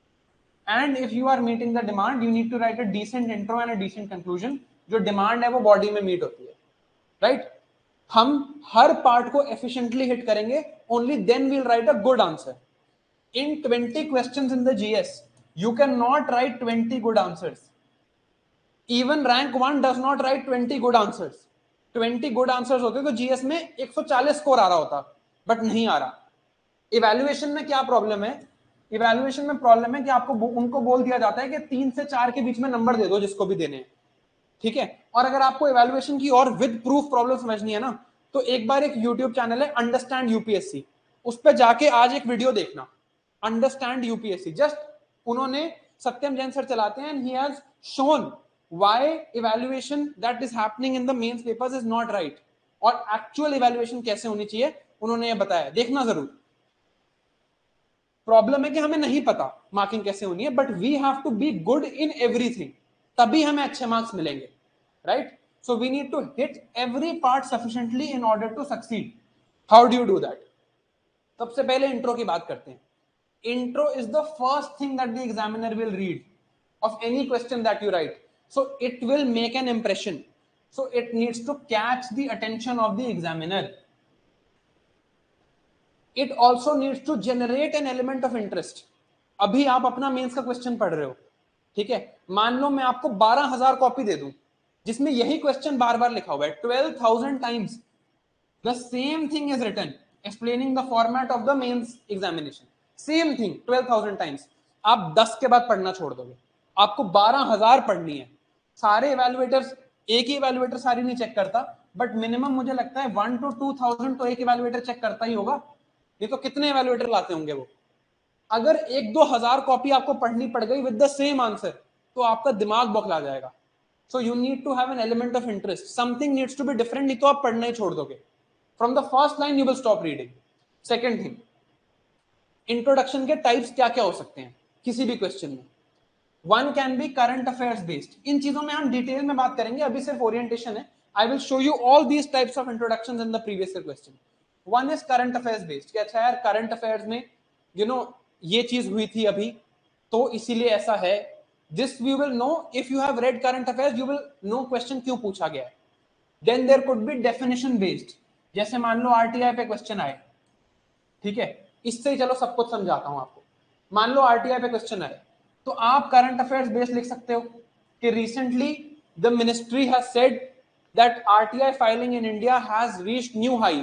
And if you are meeting the demand, you need to write a decent intro and a decent conclusion. जो demand है वो body में meet होती है, right? हम हर part को efficiently hit करेंगे, only then we'll write a good answer. In twenty questions in the G S, you cannot write twenty good answers. Even rank one does not write twenty good answers. twenty good answers होते तो जीएस में one forty स्कोर आ रहा होता, बट नहीं आ रहा. इवैल्यूएशन में क्या प्रॉब्लम है? इवैल्यूएशन में प्रॉब्लम है कि आपको उनको बोल दिया जाता है कि तीन से चार के बीच में नंबर दे दो जिसको भी देने हैं, ठीक है. और अगर आपको इवैल्यूएशन की और विद प्रूफ प्रॉब्लम समझनी है ना, तो एक बार एक यूट्यूब चैनल है अंडरस्टैंड यूपीएससी, उस पर जाके आज एक वीडियो देखना, अंडरस्टैंड यूपीएससी. जस्ट उन्होंने, सत्यम जैन सर चलाते हैं, and he has shown why evaluation that is happening in the mains papers is not right, और actual evaluation कैसे होनी चाहिए उन्होंने ये बताया. देखना जरूर. प्रॉब्लम है कि हमें नहीं पता मार्किंग कैसे होनी है, but we have to be good in everything, तभी हमें अच्छे मार्क्स मिलेंगे, right? So we need to hit every part sufficiently in order to succeed. How do you do that? सबसे पहले इंट्रो की बात करते हैं. Intro is the first thing that the examiner will read of any question that you write. So it will make an impression. So it needs to catch the attention of the examiner. It also needs to generate an element of interest. अभी आप अपना मेंस का क्वेश्चन पढ़ रहे हो, ठीक है, मान लो मैं आपको बारह हजार कॉपी दे दूं जिसमें यही क्वेश्चन बार बार लिखा हुआ है, twelve thousand times the same thing is written explaining the format of the mains examination, same thing twelve thousand times, आप दस के बाद पढ़ना छोड़ दोगे, आपको बारह हजार पढ़नी है। सारे इवैल्यूएटर्स, एक ही इवैल्यूएटर सारी नहीं चेक करता, बट मिनिमम मुझे लगता है वन टू टू थाउजेंड तो एक इवैल्यूएटर चेक करता ही होगा, ये तो कितने इवैल्यूएटर लाते होंगे वो। अगर एक दो हजार कॉपी आपको पढ़नी पड़ गई विद द सेम आंसर तो आपका दिमाग बौखला जाएगा। So you need to have an element of interest, something needs to be different, नहीं तो आप पढ़ना ही छोड़ दोगे। From the first line you will stop reading. Second thing, introduction के टाइप्स क्या क्या हो सकते हैं किसी भी क्वेश्चन में। One can be current affairs based, इन चीजों में हम डिटेल में बात करेंगे, अभी सिर्फ ओरिएंटेशन है। I will show you all these types of introductions in the previous question. One is current affairs based, कि अच्छा यार करंट अफेयर्स में यू you नो know, ये चीज हुई थी अभी तो इसीलिए ऐसा है। This we will know if you have read current affairs, you will know question क्यों पूछा गया है। Then there could be definition based, जैसे मान लो आरटीआई पे क्वेश्चन आए, ठीक है, इससे ही चलो सब कुछ समझाता हूं आपको। मान लो आरटीआई पे क्वेश्चन आए तो आप करंट अफेयर्स बेस्ड लिख सकते हो कि recently the ministry has said that RTI filing in India has reached new highs.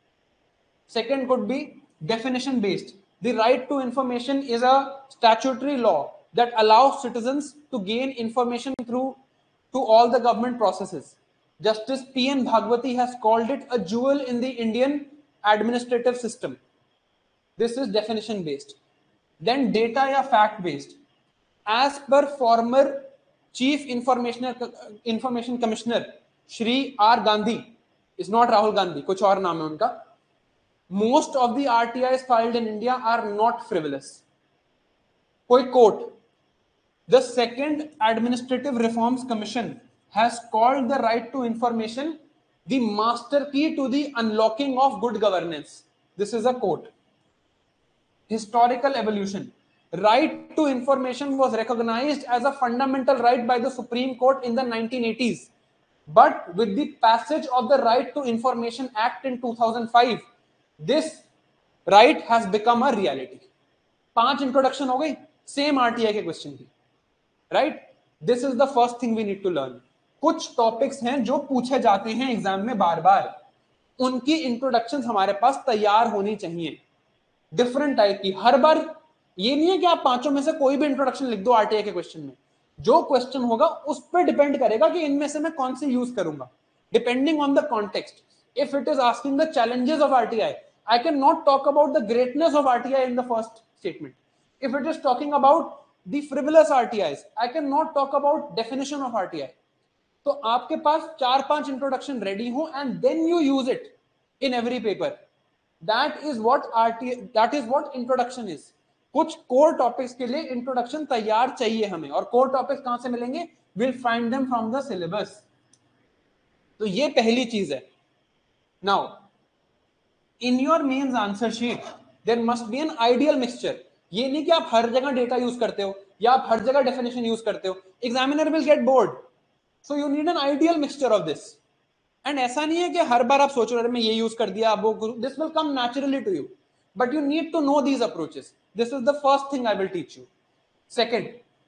Second could be definition based, the right to information is a statutory law that allows citizens to gain information through to all the government processes. Justice P N Bhagwati has called it a jewel in the Indian administrative system. This is definition based. Then data या fact based. As per former Chief Information Information Commissioner Shri R Gandhi, is not Rahul Gandhi, कुछ और नाम है उनका, most of the R T Is filed in India are not frivolous. कोई quote, the second Administrative Reforms Commission has called the right to information the master key to the unlocking of good governance. This is a quote. Historical evolution. Right to information was recognized as a fundamental right by the Supreme Court in the nineteen eighties. But with the passage of the Right to Information Act in two thousand five, this right has become a reality. पांच इंट्रोडक्शन हो गई सेम आरटीआई के क्वेश्चन की, right. This is the first thing we need to learn. कुछ टॉपिक्स हैं जो पूछे जाते हैं एग्जाम में बार बार, उनकी इंट्रोडक्शन हमारे पास तैयार होनी चाहिए, डिफरेंट टाइप की। हर बार ये नहीं है कि आप पांचों में से कोई भी इंट्रोडक्शन लिख दो आरटीआई के क्वेश्चन में, जो क्वेश्चन होगा उस पर डिपेंड करेगा कि इनमें से मैं कौन सी यूज करूंगा, depending on the context. If it is asking the challenges of RTI, I cannot talk about the greatness of R T I in the first statement. If it is talking about the frivolous R T Is, I cannot talk about definition of R T I. तो आपके पास चार पांच इंट्रोडक्शन रेडी हो and then you use it in every paper. That is what R T I, that is what introduction is. कुछ core topics के लिए इंट्रोडक्शन तैयार चाहिए हमें, और core topics कहां से मिलेंगे? We'll find them from the syllabus. तो ये पहली चीज है। Now in your mains answer sheet there must be an ideal mixture. ये नहीं कि आप हर जगह डेटा यूज करते हो या आप हर जगह डेफिनेशन यूज करते हो, examiner will get bored. So you need an ideal mixture of this. And ऐसा नहीं है कि हर बार आप सोच रहे हो मैं ये यूज कर दिया, वो, this will come naturally to you, but you need to know these approaches. This is the first thing I will teach you. Second,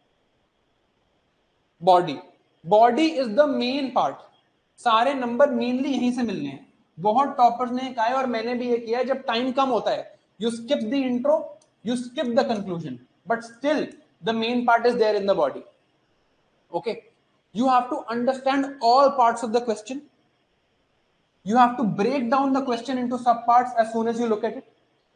body. Body is the main part. सारे नंबर मेनली यहीं से मिलने हैं। बहुत टॉपर्स ने कहा है और मैंने भी ये किया है, जब टाइम कम होता है you skip the intro, you skip the conclusion, but still the main part is there in the body. Okay, you have to understand all parts of the question. You have to break down the question into subparts as soon as you look at it.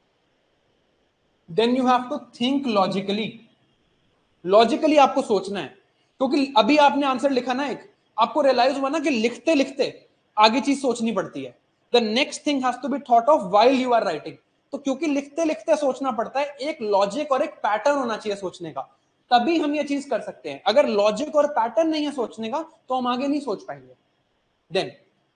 Then you have to think logically. Logically आपको सोचना है, क्योंकि अभी आपने आंसर लिखा ना, एक आपको रियलाइज हुआ ना कि लिखते लिखते आगे चीज सोचनी पड़ती है। The next thing has to be thought of while you are writing. तो क्योंकि लिखते लिखते सोचना पड़ता है, एक लॉजिक और एक पैटर्न होना चाहिए सोचने का, तभी हम ये चीज कर सकते हैं। अगर लॉजिक और पैटर्न नहीं है सोचने का तो हम आगे नहीं सोच पाएंगे। Then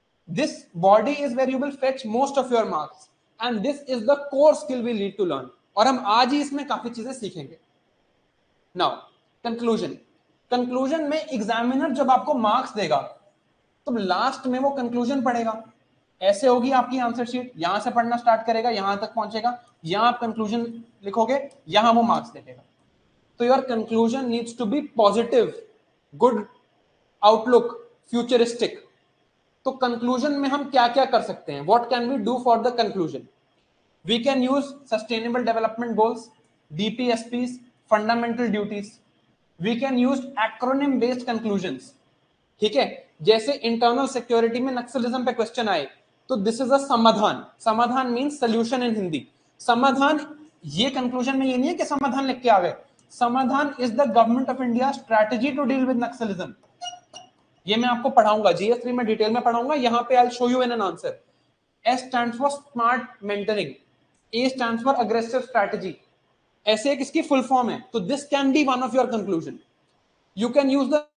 this body is where you will fetch most of your marks and this is the core skill we need to learn. और हम आज ही इसमें काफी चीजें सीखेंगे। Now conclusion. कंक्लूजन में एग्जामिनर जब आपको मार्क्स देगा तो लास्ट में वो कंक्लूजन पढ़ेगा। ऐसे होगी आपकी आंसर शीट, यहां से पढ़ना स्टार्ट करेगा, यहां तक पहुंचेगा, यहां आप कंक्लूजन लिखोगे, यहां वो मार्क्स देगा। तो your conclusion needs to be positive, good outlook, futuristic. तो कंक्लूजन में हम क्या क्या कर सकते हैं? What can we do for the conclusion? We can use sustainable development goals, DPSPs, fundamental duties. We can use acronym based conclusions. ठीक है, जैसे इंटरनल सिक्योरिटी में नक्सलिज्म पे क्वेश्चन आए तो दिस इज अ समाधान। समाधान मींस सॉल्यूशन इन हिंदी। समाधान, ये कंक्लूजन में ये नहीं है कि समाधान लिख के आ गए। समाधान is the government of India strategy to deal with naxalism. ये मैं आपको पढ़ाऊंगा, जीएस थ्री में डिटेल में पढ़ाऊंगा। यहां पे I will show you in an answer. S stands for smart mentoring, A stands for aggressive strategy. ऐसे एक इसकी फुल फॉर्म है। तो this can be one of your conclusion. You can use the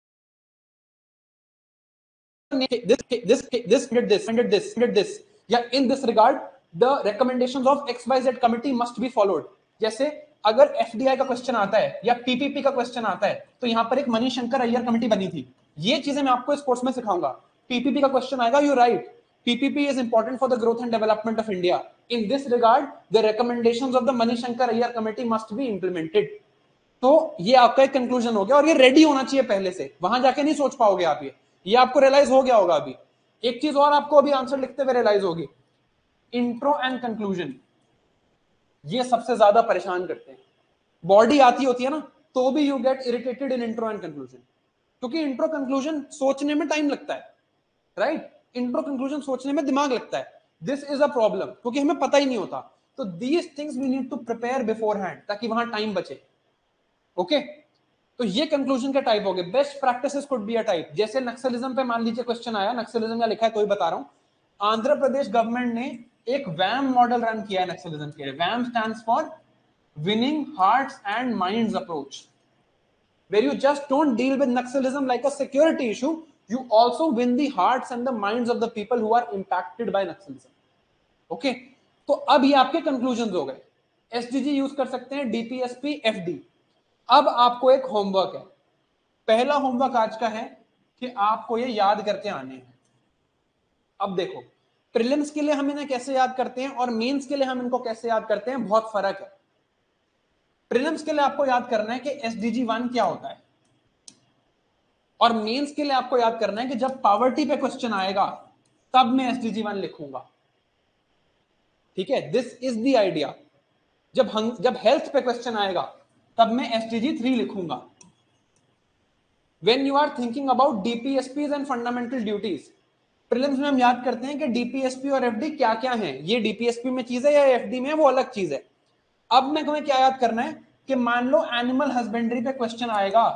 this this this did this did this did this या in this regard the recommendations of X Y Z committee must be followed। जैसे अगर एफडीआई का क्वेश्चन आता है या पीपीपी का क्वेश्चन आता है तो यहां पर एक मणिशंकर अय्यर कमेटी बनी थी। ये चीजें मैं आपको इस कोर्स में सिखाऊंगा। पीपीपी का क्वेश्चन आएगा, you write, PPP is important for the growth and development of India. In this regard the recommendations of the Manishankar Aiyar committee must be implemented. तो ये आपका एक कंक्लूजन हो गया और ये रेडी होना चाहिए पहले से, वहां जाके नहीं सोच पाओगे आप। ये ये आपको रियलाइज हो गया होगा अभी। एक चीज और आपको अभी आंसर लिखते हुए रियलाइज होगी, इंट्रो एंड कंक्लूजन ये सबसे ज्यादा परेशान करते हैं। बॉडी आती होती है ना तो भी you get irritated in intro and conclusion, क्योंकि इंट्रो कंक्लूजन सोचने में टाइम लगता है, राइट? इंट्रो कंक्लूजन सोचने में दिमाग लगता है। दिस इज अ प्रॉब्लम, क्योंकि हमें पता ही नहीं होता। तो these things we need to prepare beforehand ताकि वहां टाइम बचे। Okay okay? तो ये कंक्लूजन का टाइप हो गए। Best practices could be a type. जैसे नक्सलिज्म पे मान लीजिए क्वेश्चन आया, नक्सलिज्म का लिखा है तो ही बता रहा हूं। आंध्र प्रदेश गवर्नमेंट ने एक वैम मॉडल रन किया है नक्सलिज्म के लिए। वैम stands for winning hearts and minds approach, where you just don't deal with naxalism like a security issue, you also win the hearts and the minds of the people who are impacted by naxalism. Okay, तो अब ये आपके कंक्लूजन हो गए। एसडीजी यूज कर सकते हैं, डीपीएसपी, एफडी। अब आपको एक होमवर्क है। पहला होमवर्क आज का है कि आपको ये याद करके आने हैं। अब देखो, प्रीलिम्स के लिए हम इन्हें कैसे याद करते हैं और मेंस के लिए हम इनको कैसे याद करते हैं, बहुत फर्क है। प्रीलिम्स के लिए आपको याद करना है कि एसडीजी वन क्या होता है, और मेंस के लिए आपको याद करना है कि जब पावर्टी पे क्वेश्चन आएगा तब मैं एसडीजी वन लिखूंगा। ठीक है, दिस इज द आइडिया। जब हम जब हेल्थ पे क्वेश्चन आएगा तब मैं एसडीजी थ्री लिखूंगा। When you are thinking about D P S Ps and fundamental duties, prelims में हम याद करते हैं कि डीपीएसपी और एफडी क्या क्या हैं। ये डीपीएसपी में चीज है या एफडी में, वो अलग चीज है। अब मैं तुम्हें क्या याद करना है कि मान लो एनिमल हस्बेंड्री पे क्वेश्चन आएगा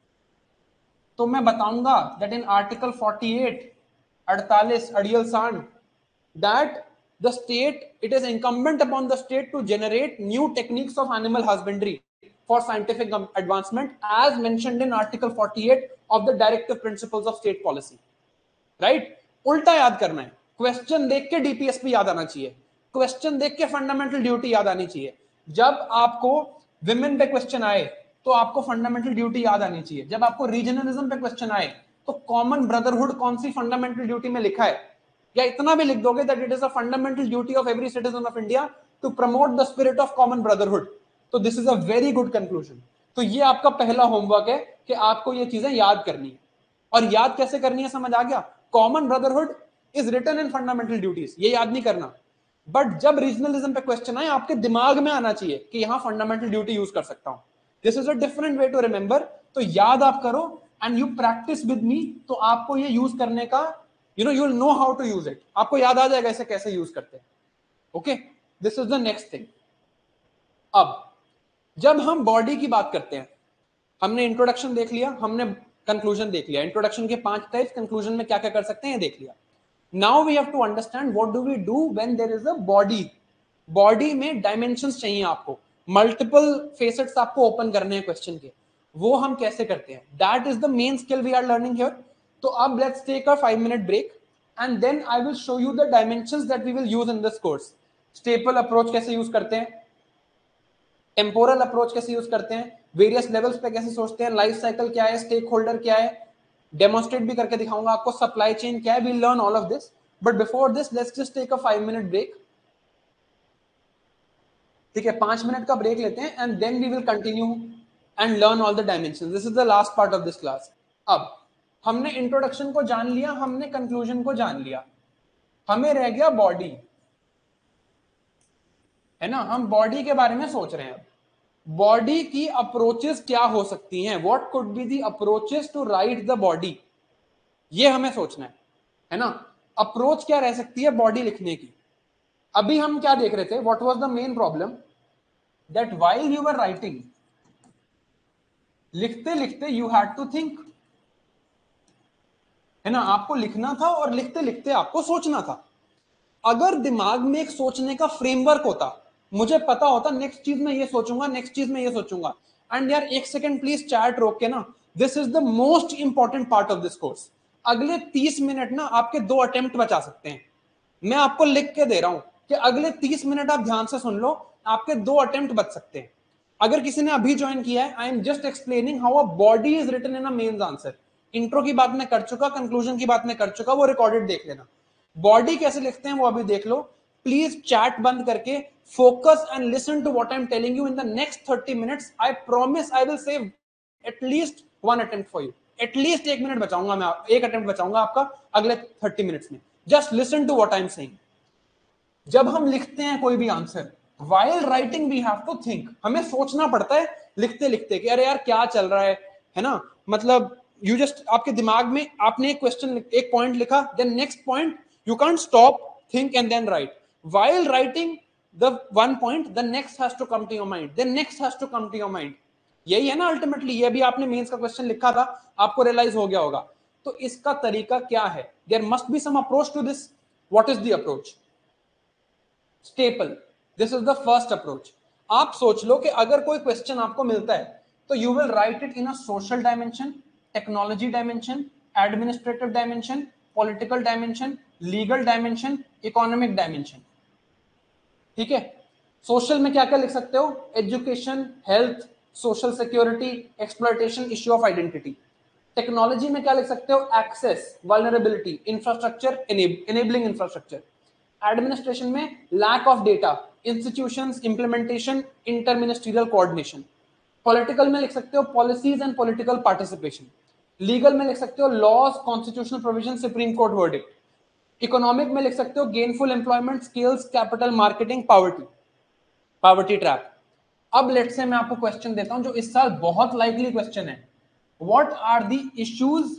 तो मैं बताऊंगा that in article forty eight, अड़तालीस, अड़ियल सांड, that the state, it is incumbent upon the state to generate new techniques of animal husbandry for scientific advancement as mentioned in article forty-eight of the directive principles of state policy, right? उल्टा याद करना है। क्वेश्चन देख के डीपीएसपी याद आना चाहिए, क्वेश्चन देख के फंडामेंटल ड्यूटी याद आनी चाहिए। जब आपको विमेन पे क्वेश्चन आए तो आपको फंडामेंटल ड्यूटी याद आनी चाहिए। जब आपको रीजनलिज्म पे क्वेश्चन आए तो कॉमन ब्रदरहुड कौन सी फंडामेंटल ड्यूटी में लिखा है, या इतना भी लिख दोगे that it is a fundamental duty of every citizen of India to promote the spirit of common brotherhood. तो this is a very good conclusion. तो ये आपका पहला होमवर्क है कि आपको ये चीजें याद करनी है। और याद कैसे करनी है समझ आ गया? Common brotherhood is written in fundamental duties, ये याद नहीं करना। बट जब रीजनलिज्म पे क्वेश्चन आए आपके दिमाग में आना चाहिए कि यहां फंडामेंटल ड्यूटी यूज कर सकता हूं। This is a different way to remember. तो याद आप करो and you practice with me, तो आपको ये यूज करने का, you know, you will know how to use it. आपको याद आ जाएगा इसे कैसे यूज करते हैं। Okay, this is the next thing. अब जब हम बॉडी की बात करते हैं, हमने इंट्रोडक्शन देख लिया, हमने कंक्लूजन देख लिया। इंट्रोडक्शन के पांच टाइप्स, कंक्लूजन में क्या क्या कर सकते हैं ये देख लिया। Now we have to understand what do we do when there is a body. Body में डायमेंशंस चाहिए आपको, मल्टीपल फेसेट्स आपको ओपन करने हैं क्वेश्चन के, वो हम कैसे करते हैं, that is the main skill we are learning here. तो अब let's take a five minute break and then I will show you the dimensions that we will use in this course. Staple approach कैसे यूज करते हैं, टेम्पोरल अप्रोच कैसे यूज करते हैं, वेरियस लेवल्स पे कैसे सोचते हैं, लाइफ साइकिल क्या है, स्टेक होल्डर क्या है, डेमोन्स्ट्रेट भी करके दिखाऊंगा आपको, सप्लाई चेन क्या है, we learn all of this. But before this let's just take a five minute break. ठीक है, पांच मिनट का ब्रेक लेते हैं and then we will continue and learn all the dimension. This is the last part of this class. अब हमने इंट्रोडक्शन को जान लिया, हमने कंक्लूजन को जान लिया, हमें रह गया बॉडी, है ना. हम बॉडी के बारे में सोच रहे हैं. अब बॉडी की अप्रोचेस क्या हो सकती हैं, what could be the approaches to write the body, ये हमें सोचना है, है ना. अप्रोच क्या रह सकती है बॉडी लिखने की. अभी हम क्या देख रहे थे, what was the main problem, that while you were writing, लिखते लिखते यू हैड टू थिंक, है ना. आपको लिखना था और लिखते लिखते आपको सोचना था. अगर दिमाग में एक सोचने का फ्रेमवर्क होता, मुझे पता होता नेक्स्ट चीज में ये सोचूंगा, नेक्स्ट चीज में ये सोचूंगा. एंड यार एक सेकंड प्लीज चैट रोक के ना, this is the most important part of this course. अगले तीस मिनट ना आपके दो अटेम्प्ट बचा सकते हैं. मैं आपको लिख के दे रहा हूं कि अगले तीस मिनट आप ध्यान से सुन लो, आपके दो अटेम्प्ट बच सकते हैं. अगर किसी ने अभी ज्वाइन किया है, I am just explaining how a body is written in a mains answer. Intro की बात मैं कर चुका, कंक्लूजन की बात मैं कर चुका, वो रिकॉर्डेड देख लेना. बॉडी कैसे लिखते हैं वो अभी देख लो. प्लीज चैट बंद करके focus and listen to what I am telling you in the next thirty minutes. I promise I will save at least one attempt for you. At least एक मिनट बचाऊंगा मैं, एक अटेम्प्ट बचाऊंगा आपका अगले थर्टी मिनट्स में. Just listen to what I am saying. जब हम लिखते हैं कोई भी answer, while writing we have to think, हमें सोचना पड़ता है लिखते लिखते कि अरे यार क्या चल रहा है, है ना. मतलब यू जस्ट, आपके दिमाग में आपने एक क्वेश्चन, एक पॉइंट लिखा, then next point, you can't stop, think and then write. while writing the one point, the next has to come to your mind, then next has to come to your mind. यही है ना अल्टीमेटली. ये भी आपने मेंस का क्वेश्चन लिखा था, आपको रियलाइज हो गया होगा. तो इसका तरीका क्या है, there must be some approach to this. What is the approach? Staple. This is the first approach. आप सोच लो कि अगर कोई क्वेश्चन आपको मिलता है तो you will write it in a social dimension, technology dimension, administrative dimension, political dimension, legal dimension, economic dimension. ठीक है. सोशल में क्या क्या लिख सकते हो, education, health, social security, exploitation, issue of identity. Technology में क्या लिख सकते हो, access, vulnerability, infrastructure, enabling infrastructure. Administration में lack of data, institutions, implementation, interministerial coordination. Political में लिख सकते हो policies and political participation. Legal में लिख सकते हो laws, constitutional provision, supreme court verdict. Economic में लिख सकते हो gainful employment, skills, capital, marketing, poverty, poverty trap. अब लेट्स से मैं आपको क्वेश्चन देता हूं जो इस साल बहुत लाइकली क्वेश्चन है. What are the issues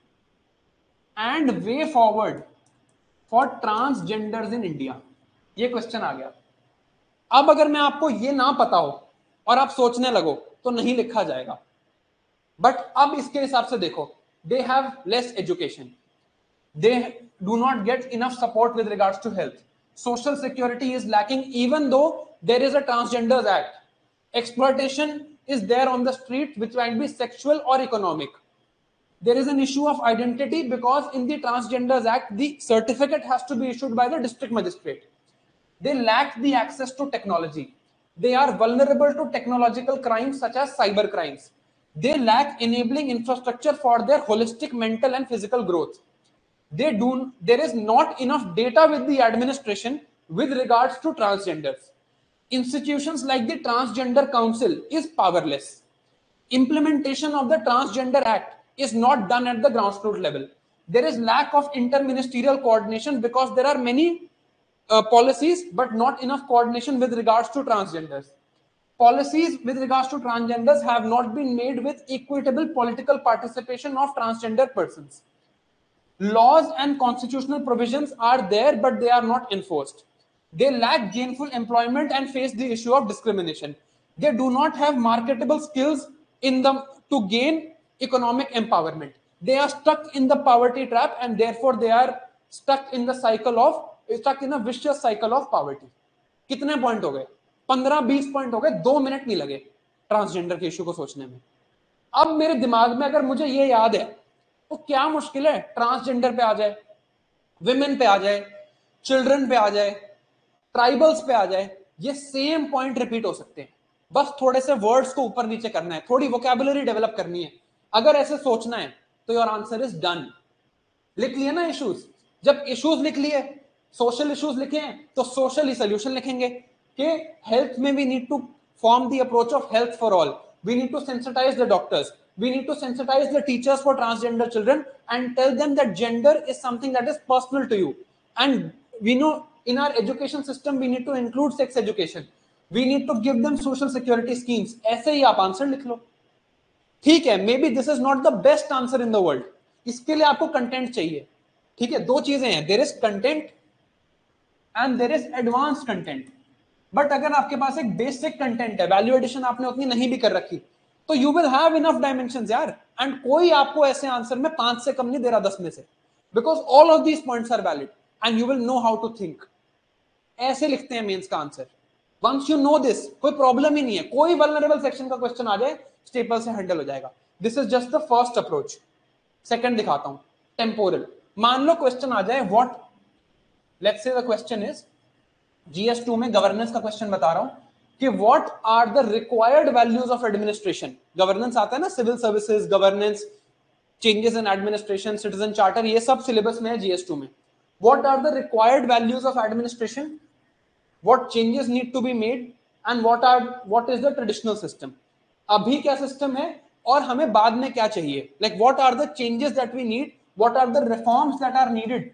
and way forward for transgenders in India? ये क्वेश्चन आ गया. अब अगर मैं आपको ये ना पता हो और आप सोचने लगो तो नहीं लिखा जाएगा. बट अब इसके हिसाब से देखो, they have less education, they do not get enough support with regards to health, social security is lacking even though there is a transgenders act, exploitation is there on the street which might be sexual और economic. There is an issue of identity because in the Transgenders Act, the certificate has to be issued by the district magistrate. They lack the access to technology. They are vulnerable to technological crimes such as cyber crimes. They lack enabling infrastructure for their holistic mental and physical growth. They do, there is not enough data with the administration with regards to transgenders. Institutions like the Transgender Council is powerless. Implementation of the Transgender Act is not done at the grassroots level. There is lack of interministerial coordination because there are many uh, policies but not enough coordination with regards to transgenders. Policies with regards to transgenders have not been made with equitable political participation of transgender persons. Laws and constitutional provisions are there but they are not enforced. They lack gainful employment and face the issue of discrimination. They do not have marketable skills in the to gain economic empowerment. They are stuck in the poverty trap and therefore they are stuck in the cycle of stuck in a vicious cycle of poverty. कितने पॉइंट हो गए? पंद्रह बीस पॉइंट हो गए, दो मिनट नहीं लगे ट्रांसजेंडर के इश्यू को सोचने में. अब मेरे दिमाग में अगर मुझे ये याद है तो क्या मुश्किल है, ट्रांसजेंडर पे आ जाए, विमेन पे आ जाए, चिल्ड्रन पे आ जाए, ट्राइबल्स पे आ जाए, ये सेम पॉइंट रिपीट हो सकते हैं. बस थोड़े से वर्ड्स को ऊपर नीचे करना है, थोड़ी वोकैबुलरी डेवलप करनी है। अगर ऐसे सोचना है तो योर आंसर इज डन। लिख लिए ना इश्यूज, जब इश्यूज लिख लिए, सोशल इश्यूज लिखे हैं तो सोशल ही सोल्यूशन लिखेंगे कि हेल्थ में we need to form the approach of health for all, we need to sensitise the doctors, we need to sensitize the teachers for transgender children and tell them that gender is something that is personal to you, and we know in our education system we need to include sex education, we need to give them social security schemes। ऐसे ही आप आंसर लिख लो। ठीक है, maybe this is not the best answer in the world, इसके लिए आपको कंटेंट चाहिए। ठीक है, दो चीजें हैं, there is content and there is advance content. But अगर आपके पास एक बेसिक कंटेंट है, वैल्यू एडिशन आपने उतनी नहीं भी कर रखी, तो you will have enough dimensions यार, एंड कोई आपको ऐसे आंसर में पांच से कम नहीं दे रहा दस में से, because all of these points are valid and you will know how to think. ऐसे लिखते हैं मेंस का answer. Once you know this, कोई प्रॉब्लम ही नहीं है, कोई वल्नरेबल सेक्शन का क्वेश्चन आ जाए स्टेपल से हैंडल हो जाएगा। This is just the first approach. Second दिखाता हूं, टेम्पोरल। मान लो क्वेश्चन आ जाए what, let's say the question is G S two में गवर्नेंस का क्वेश्चन बता रहा हूं कि what are the required values of administration. Governance आता है ना, civil services, governance, changes in administration, citizen charter, ये सब सिलेबस में है जी एस टू में। What are the required values of administration, what changes need to be made, and what are what is the traditional system. अभी क्या सिस्टम है और हमें बाद में क्या चाहिए, like what are the changes that we need, what are the reforms that are needed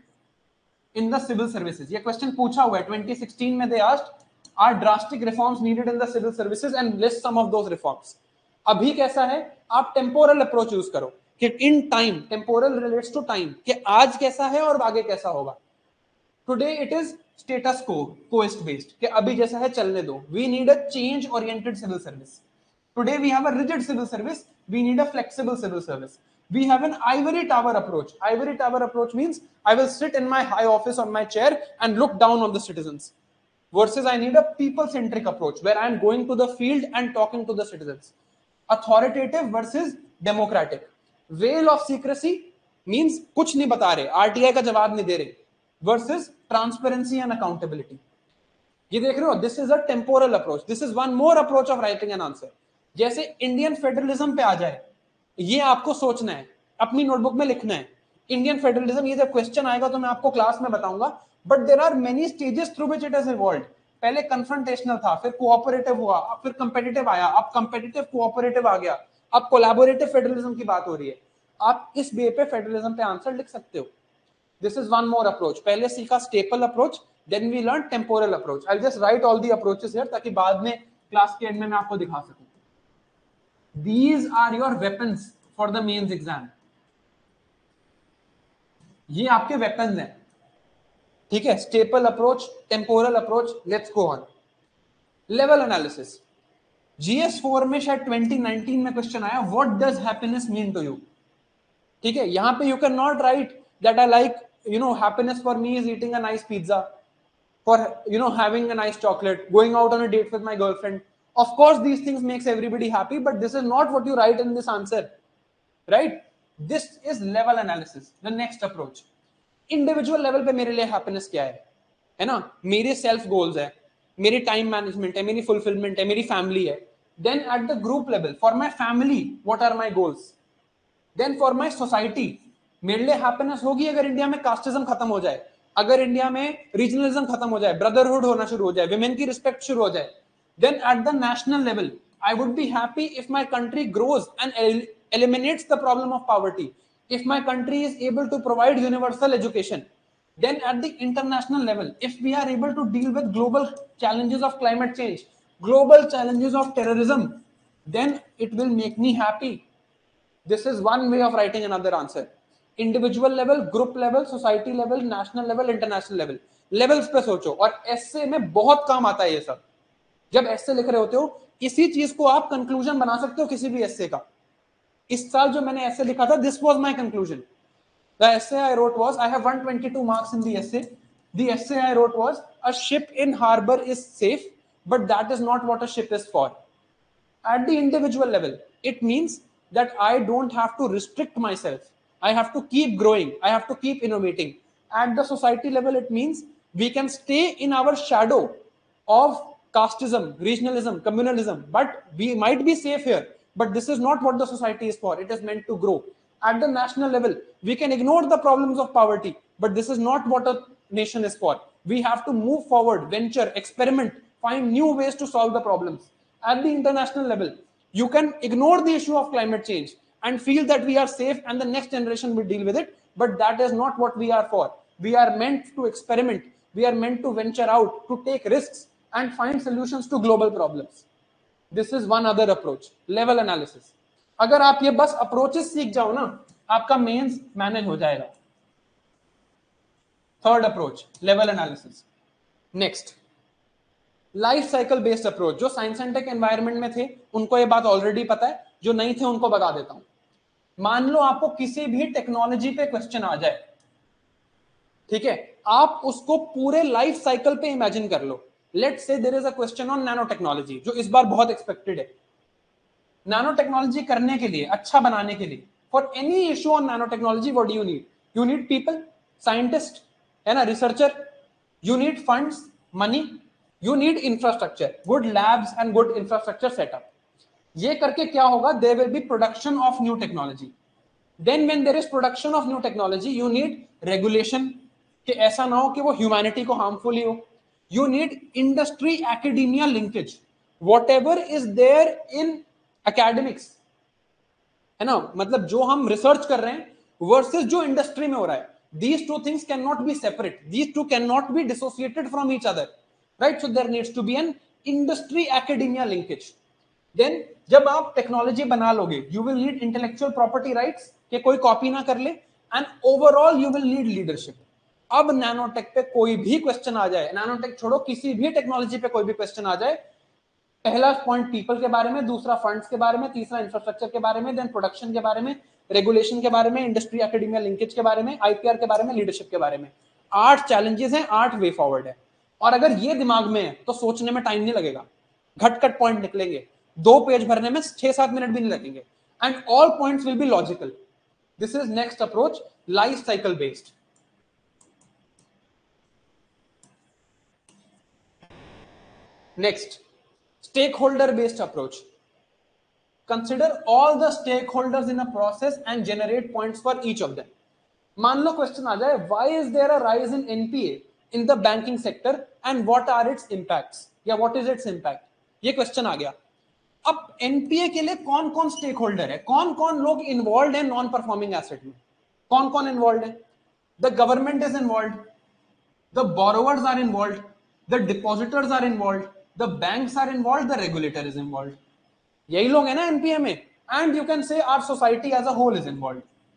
in the civil services। ये क्वेश्चन पूछा हुआ है twenty sixteen में, they asked are drastic reforms needed in the civil services and list some of those reforms। अभी कैसा है, आप टेम्पोरल अप्रोच यूज करो कि in time, temporal relates to time, कि आज कैसा है और आगे कैसा होगा। टुडे इट इज स्टेटस को, कोएस्ट बेस्ड, कि अभी जैसा है चलने दो। We need a change oriented civil service. Today we have a rigid civil service, we need a flexible civil service. We have an ivory tower approach। Ivory tower approach means I will sit in my high office on my chair and look down on the citizens, versus I need a people centric approach where I am going to the field and talking to the citizens। Authoritative versus democratic। Veil of secrecy means कुछ नहीं बता रहे, आरटीआई का जवाब नहीं दे रहे, versus transparency and accountability। ये देख रहे हो, this is a temporal approach. This is one more approach of writing an answer. जैसे इंडियन फेडरलिज्म पे आ जाए, ये आपको सोचना है, अपनी नोटबुक में लिखना है। इंडियन फेडरलिज्म, ये जब क्वेश्चन आएगा तो मैं आपको क्लास में बताऊंगा, but there are many stages through which it has evolved. पहले कन्फ्रंटेशनल था, फिर कोऑपरेटिव हुआ, अब फिर कंपेटिटिव आया, अब कंपेटिटिव कोऑपरेटिव आ गया, अब कोलैबोरेटिव फेडरलिज्म की बात हो रही है। आप इस वे पे फेडरलिज्म पे आंसर लिख सकते हो। This is one more approach. पहले सीखा steeple approach, then we learn temporal approach. I just write all the approaches here ताकि बाद में क्लास के एंड में मैं आपको दिखा सकूं। These are your weapons for the mains exam। ये आपके weapons हैं, ठीक है। Steeple approach, temporal approach, let's go on. Level analysis, GS four में शायद twenty nineteen में क्वेश्चन आया, what does happiness mean to you. ठीक है, यहां पे you can not write that I like, you know, happiness for me is eating a nice pizza, for you know having a nice chocolate, going out on a date with my girlfriend। Of course these things makes everybody happy, but this is not what you write in this answer, right? This is level analysis। The next approach, individual level पे मेरे लिए happiness क्या है, है ना, मेरे self goals है, मेरी time management है, मेरी fulfillment है, मेरी family है। Then at the group level, for my family what are my goals? Then for my society, मेरे लिए happiness होगी अगर इंडिया में कास्टिज्म खत्म हो जाए, अगर इंडिया में रीजनलिज्म खत्म हो जाए, ब्रदरहुड होना शुरू हो जाए, विमेन की रिस्पेक्ट शुरू हो जाए। Then at the national level I would be happy if my country grows and eliminates the problem of poverty, if my country is able to provide universal education. Then at the international level, if we are able to deal with global challenges of climate change, global challenges of terrorism, then it will make me happy। This is one way of writing another answer। Individual level, group level, society level, national level, international level, levels पे सोचो। और एस्से में बहुत काम आता है ये सब। जब एस्से लिख रहे होते हो, इसी चीज को आप कंक्लूजन बना सकते हो किसी भी एस्से का। इस साल जो मैंने एस्से लिखा था, this was my conclusion. The essay I wrote was, I have one twenty-two marks in the essay. The essay I wrote was, a ship in harbour is safe, but that is not what a ship is for. At the individual level, it means that I don't have to restrict myself, I have to keep growing, I have to keep innovating। At the society level, it means we can stay in our shadow of casteism, regionalism, communalism, but we might be safe here, but this is not what the society is for. It is meant to grow. At the national level, we can ignore the problems of poverty, but this is not what a nation is for. We have to move forward, venture, experiment, find new ways to solve the problems. At the international level, you can ignore the issue of climate change and feel that we are safe and the next generation will deal with it, but that is not what we are for. We are meant to experiment. We are meant to venture out, to take risks and find solutions to global problems. This is one other approach, level analysis. अगर आप ये बस अप्रोचेस सीख जाओ ना, आपका मेंस मैनेज हो जाएगा. Third approach, level analysis. Next, life cycle based approach. जो साइंस एंड टेक एनवायरनमेंट में थे उनको ये बात ऑलरेडी पता है, जो नहीं थे उनको बता देता हूं. मान लो आपको किसी भी टेक्नोलॉजी पे क्वेश्चन आ जाए, ठीक है, आप उसको पूरे लाइफ साइकिल पे इमेजिन कर लो. Let's say there is a question on nano technology, जो इस बार बहुत एक्सपेक्टेड है. नैनो टेक्नोलॉजी करने के लिए, अच्छा बनाने के लिए, for any issue on nano technology, what do you need? You need people, scientist, है ना, researcher. You need funds, money. You need infrastructure, good labs and good infrastructure setup. ये करके क्या होगा? There will be production of new technology. Then when there is production of new technology, you need regulation, कि ऐसा ना हो कि वो ह्यूमैनिटी को हार्मफुल ही हो. You need industry academia linkage. Whatever is there in academics, है ना, मतलब जो हम रिसर्च कर रहे हैं वर्सेस जो इंडस्ट्री में हो रहा है, these two things cannot be separate. These two cannot be dissociated from each other, right? So there needs to be an industry academia linkage. Then जब आप टेक्नोलॉजी बना लोगे, you will need intellectual property rights, कि कोई कॉपी ना कर ले, and overall you will need leadership. अब नैनोटेक पे कोई भी क्वेश्चन आ जाए, नैनोटेक छोड़ो, किसी भी टेक्नोलॉजी पे कोई भी क्वेश्चन आ जाए, पहला पॉइंट पीपल के बारे में, दूसरा फंड्स के बारे में, तीसरा इंफ्रास्ट्रक्चर के बारे में, देन प्रोडक्शन के बारे में, रेगुलेशन के बारे में, इंडस्ट्री एकेडेमिया लिंकेज के बारे में, आईपीआर के बारे में, लीडरशिप के बारे में. आठ चैलेंजेस हैं, आठ वे फॉरवर्ड है. और अगर ये दिमाग में है तो सोचने में टाइम नहीं लगेगा. घटकट पॉइंट निकलेंगे, दो पेज भरने में छह सात मिनट भी नहीं लगेंगे, and all points will be logical. This is next approach, life cycle based. Next, stakeholder based approach. Consider all the stakeholders in a process and generate points for each of them. मान लो क्वेश्चन आ जाए, why is there a rise in N P A in the banking sector and what are its impacts, या what is its impact. ये क्वेश्चन आ गया. अब N P A के लिए कौन कौन स्टेक होल्डर है, कौन कौन लोग इन्वॉल्व है नॉन परफॉर्मिंग एसेट में, कौन कौन इन्वॉल्व है? The government is involve, the borrowers are involve, the depositors are involve, the banks are involved, the regulator is involved. यही लोग हैं ना N P A में, and you can say our society as a whole is involved.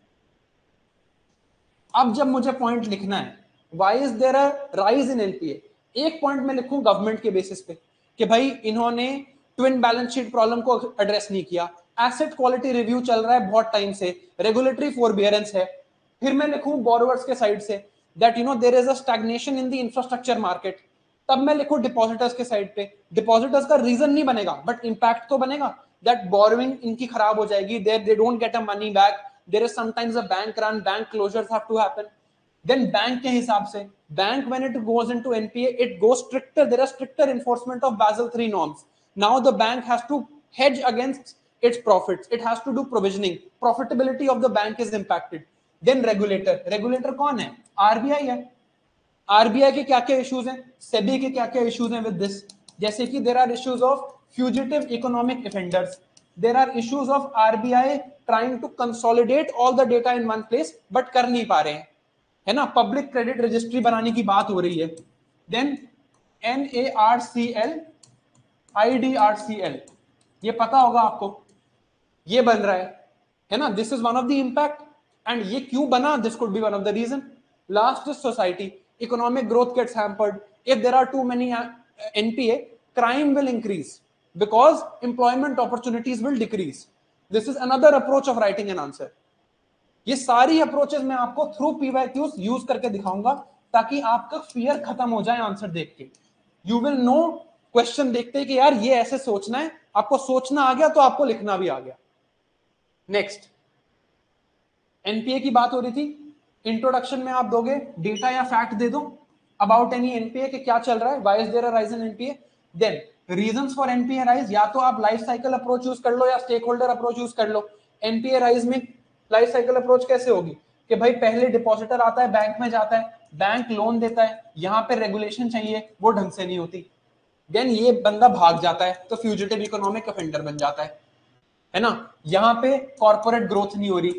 अब जब मुझे पॉइंट लिखना है, why is there a rise in N P A, एक पॉइंट में लिखूं गवर्नमेंट के बेसिस पे कि भाई इन्होंने ट्विन बैलेंस शीट प्रॉब्लम को एड्रेस नहीं किया, एसेट क्वालिटी रिव्यू चल रहा है बहुत टाइम से, रेगुलेटरी फोरबियरेंस है. फिर मैं लिखूं बोरोवर्स के साइड से that you know there is a stagnation in the infrastructure market. तब मैं लिखूं डिपॉजिटर्स के साइड पे, डिपॉजिटर्स का रीजन नहीं बनेगा बट इंपैक्ट तो बनेगा, दैट बोरोइंग इनकी खराब हो जाएगी, there they don't get a money back, there is sometimes a bank run, bank closures have to happen. Then bank के हिसाब से, bank when it goes into N P A it goes stricter, there are stricter enforcement of Basel three norms. Now the bank has to hedge against its profits, it has to do provisioning, profitability of the bank is impacted. Then regulator, regulator कौन है? R B I है. R B I के क्या क्या इश्यूज हैं, सेबी के क्या क्या इश्यूज हैं विद दिस, जैसे कि there are issues of fugitive economic offenders, there are issues of R B I trying to consolidate all the data in one place but कर नहीं पा रहे हैं, है ना, पब्लिक क्रेडिट रजिस्ट्री बनाने की बात हो रही है. Then N A R C L, I D R C L, ये पता होगा आपको, ये बन रहा है है ना, this is one of the impact. And ये क्यों बना, this could be one of the reason. Last is society, economic growth gets hampered. If there are too many N P A, crime will increase because employment opportunities will decrease. This is another approach of writing an answer. ये सारी अप्रोचेस मैं आपको through P Y Qs use करके दिखाऊंगा ताकि आपका फियर खत्म हो जाए आंसर देख के. यू विल नो क्वेश्चन देखते कि यार ये ऐसे सोचना है, आपको सोचना आ गया तो आपको लिखना भी आ गया. नेक्स्ट, N P A की बात हो रही थी. इंट्रोडक्शन में आप दोगे डेटा या फैक्ट दे दो about any N P A के क्या चल रहा है, why is there a rise in N P A, then reasons for NPA rise, या तो आप लाइफ साइकिल अप्रोच यूज कर लो या स्टेक होल्डर अप्रोच यूज कर लो। एनपीए राइज में लाइफ साइकिल अप्रोच कैसे होगी कि भाई पहले डिपॉजिटर आता है, बैंक में जाता है, बैंक लोन देता है, यहाँ पे रेगुलेशन चाहिए, वो ढंग से नहीं होती, देन ये बंदा भाग जाता है तो फ्यूजिटिव इकोनॉमिक ऑफेंडर बन जाता है, है ना। यहाँ पे कॉर्पोरेट ग्रोथ नहीं हो रही।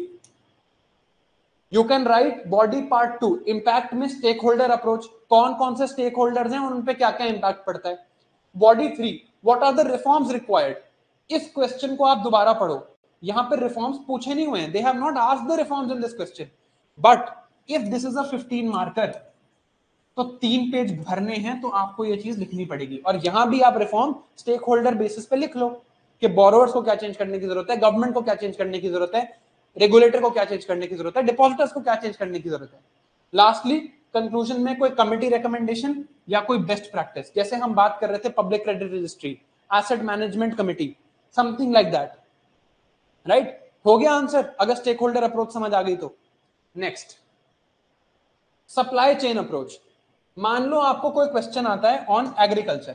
You can write body part two, impact में स्टेक होल्डर अप्रोच, कौन कौन से स्टेक होल्डर्स हैं और उन पे क्या क्या इंपैक्ट पड़ता है। Body three, what are the reforms required, इस क्वेश्चन को आप दोबारा पढ़ो, यहां पे रिफॉर्म्स पूछे नहीं हुए हैं, they have not asked the reforms in this question, but if this is a fifteen marker तो तीन पेज भरने हैं तो आपको ये चीज लिखनी पड़ेगी, और यहां भी आप रिफॉर्म स्टेक होल्डर बेसिस पे लिख लो कि बोरोवर्स को क्या चेंज करने की जरूरत है, गवर्नमेंट को क्या चेंज करने की जरूरत है, रेगुलेटर को क्या चेंज करने की जरूरत है, डिपॉजिटर्स को क्या चेंज करने की जरूरत है। लास्टली कंक्लूजन में कोई कमिटी रिकमेंडेशन या कोई बेस्ट प्रैक्टिस, जैसे हम बात कर रहे थे public credit registry, asset management committee, something like that, right. हो गया आंसर अगर स्टेक होल्डर अप्रोच समझ आ गई तो। Next, supply chain approach. मान लो आपको कोई क्वेश्चन आता है ऑन एग्रीकल्चर,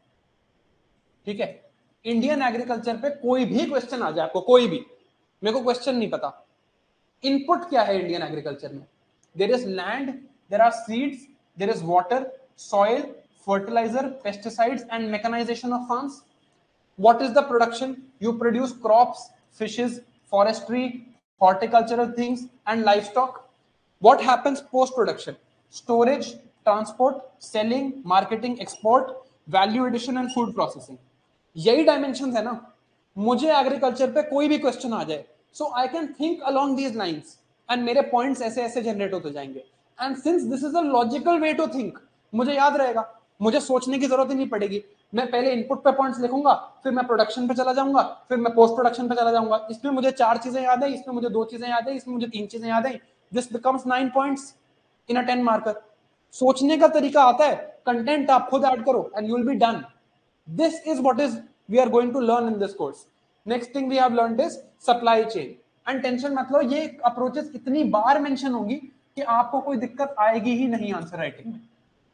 ठीक है, इंडियन एग्रीकल्चर पे कोई भी क्वेश्चन आ जाए आपको, कोई भी, मेरे को क्वेश्चन नहीं पता, इनपुट क्या है इंडियन एग्रीकल्चर में, there is land, there are seeds, there is water, soil, fertiliser, pesticides and mechanisation of farms. What is the production? You produce crops, fishes, forestry, horticultural things, and livestock. What happens post production? Storage, transport, selling, marketing, export, value addition and food processing. यही डायमेंशन है ना। मुझे एग्रीकल्चर पे कोई भी क्वेश्चन आ जाए, so I can think along these lines and मेरे पॉइंट्स ऐसे ऐसे जनरेट होते जाएंगे, and since this is a logical way to think, मुझे याद रहेगा, मुझे सोचने की जरूरत ही नहीं पड़ेगी। मैं पहले इनपुट पे पॉइंट्स लिखूंगा, फिर मैं प्रोडक्शन पे चला जाऊंगा, फिर मैं पोस्ट प्रोडक्शन पे चला जाऊंगा, इसमें मुझे चार चीजें याद है, इसमें मुझे दो चीजें याद है, इसमें मुझे तीन चीजें याद है, this becomes nine points in a ten marker. सोचने का तरीका आता है, कंटेंट आप खुद ऐड करो and you will be done. This is what is we are going to learn in this course. Next thing we have learned is supply chain. And tension मत लो, ये approaches इतनी बार mention होगी कि आपको कोई दिक्कत आएगी ही नहीं आंसर राइटिंग में।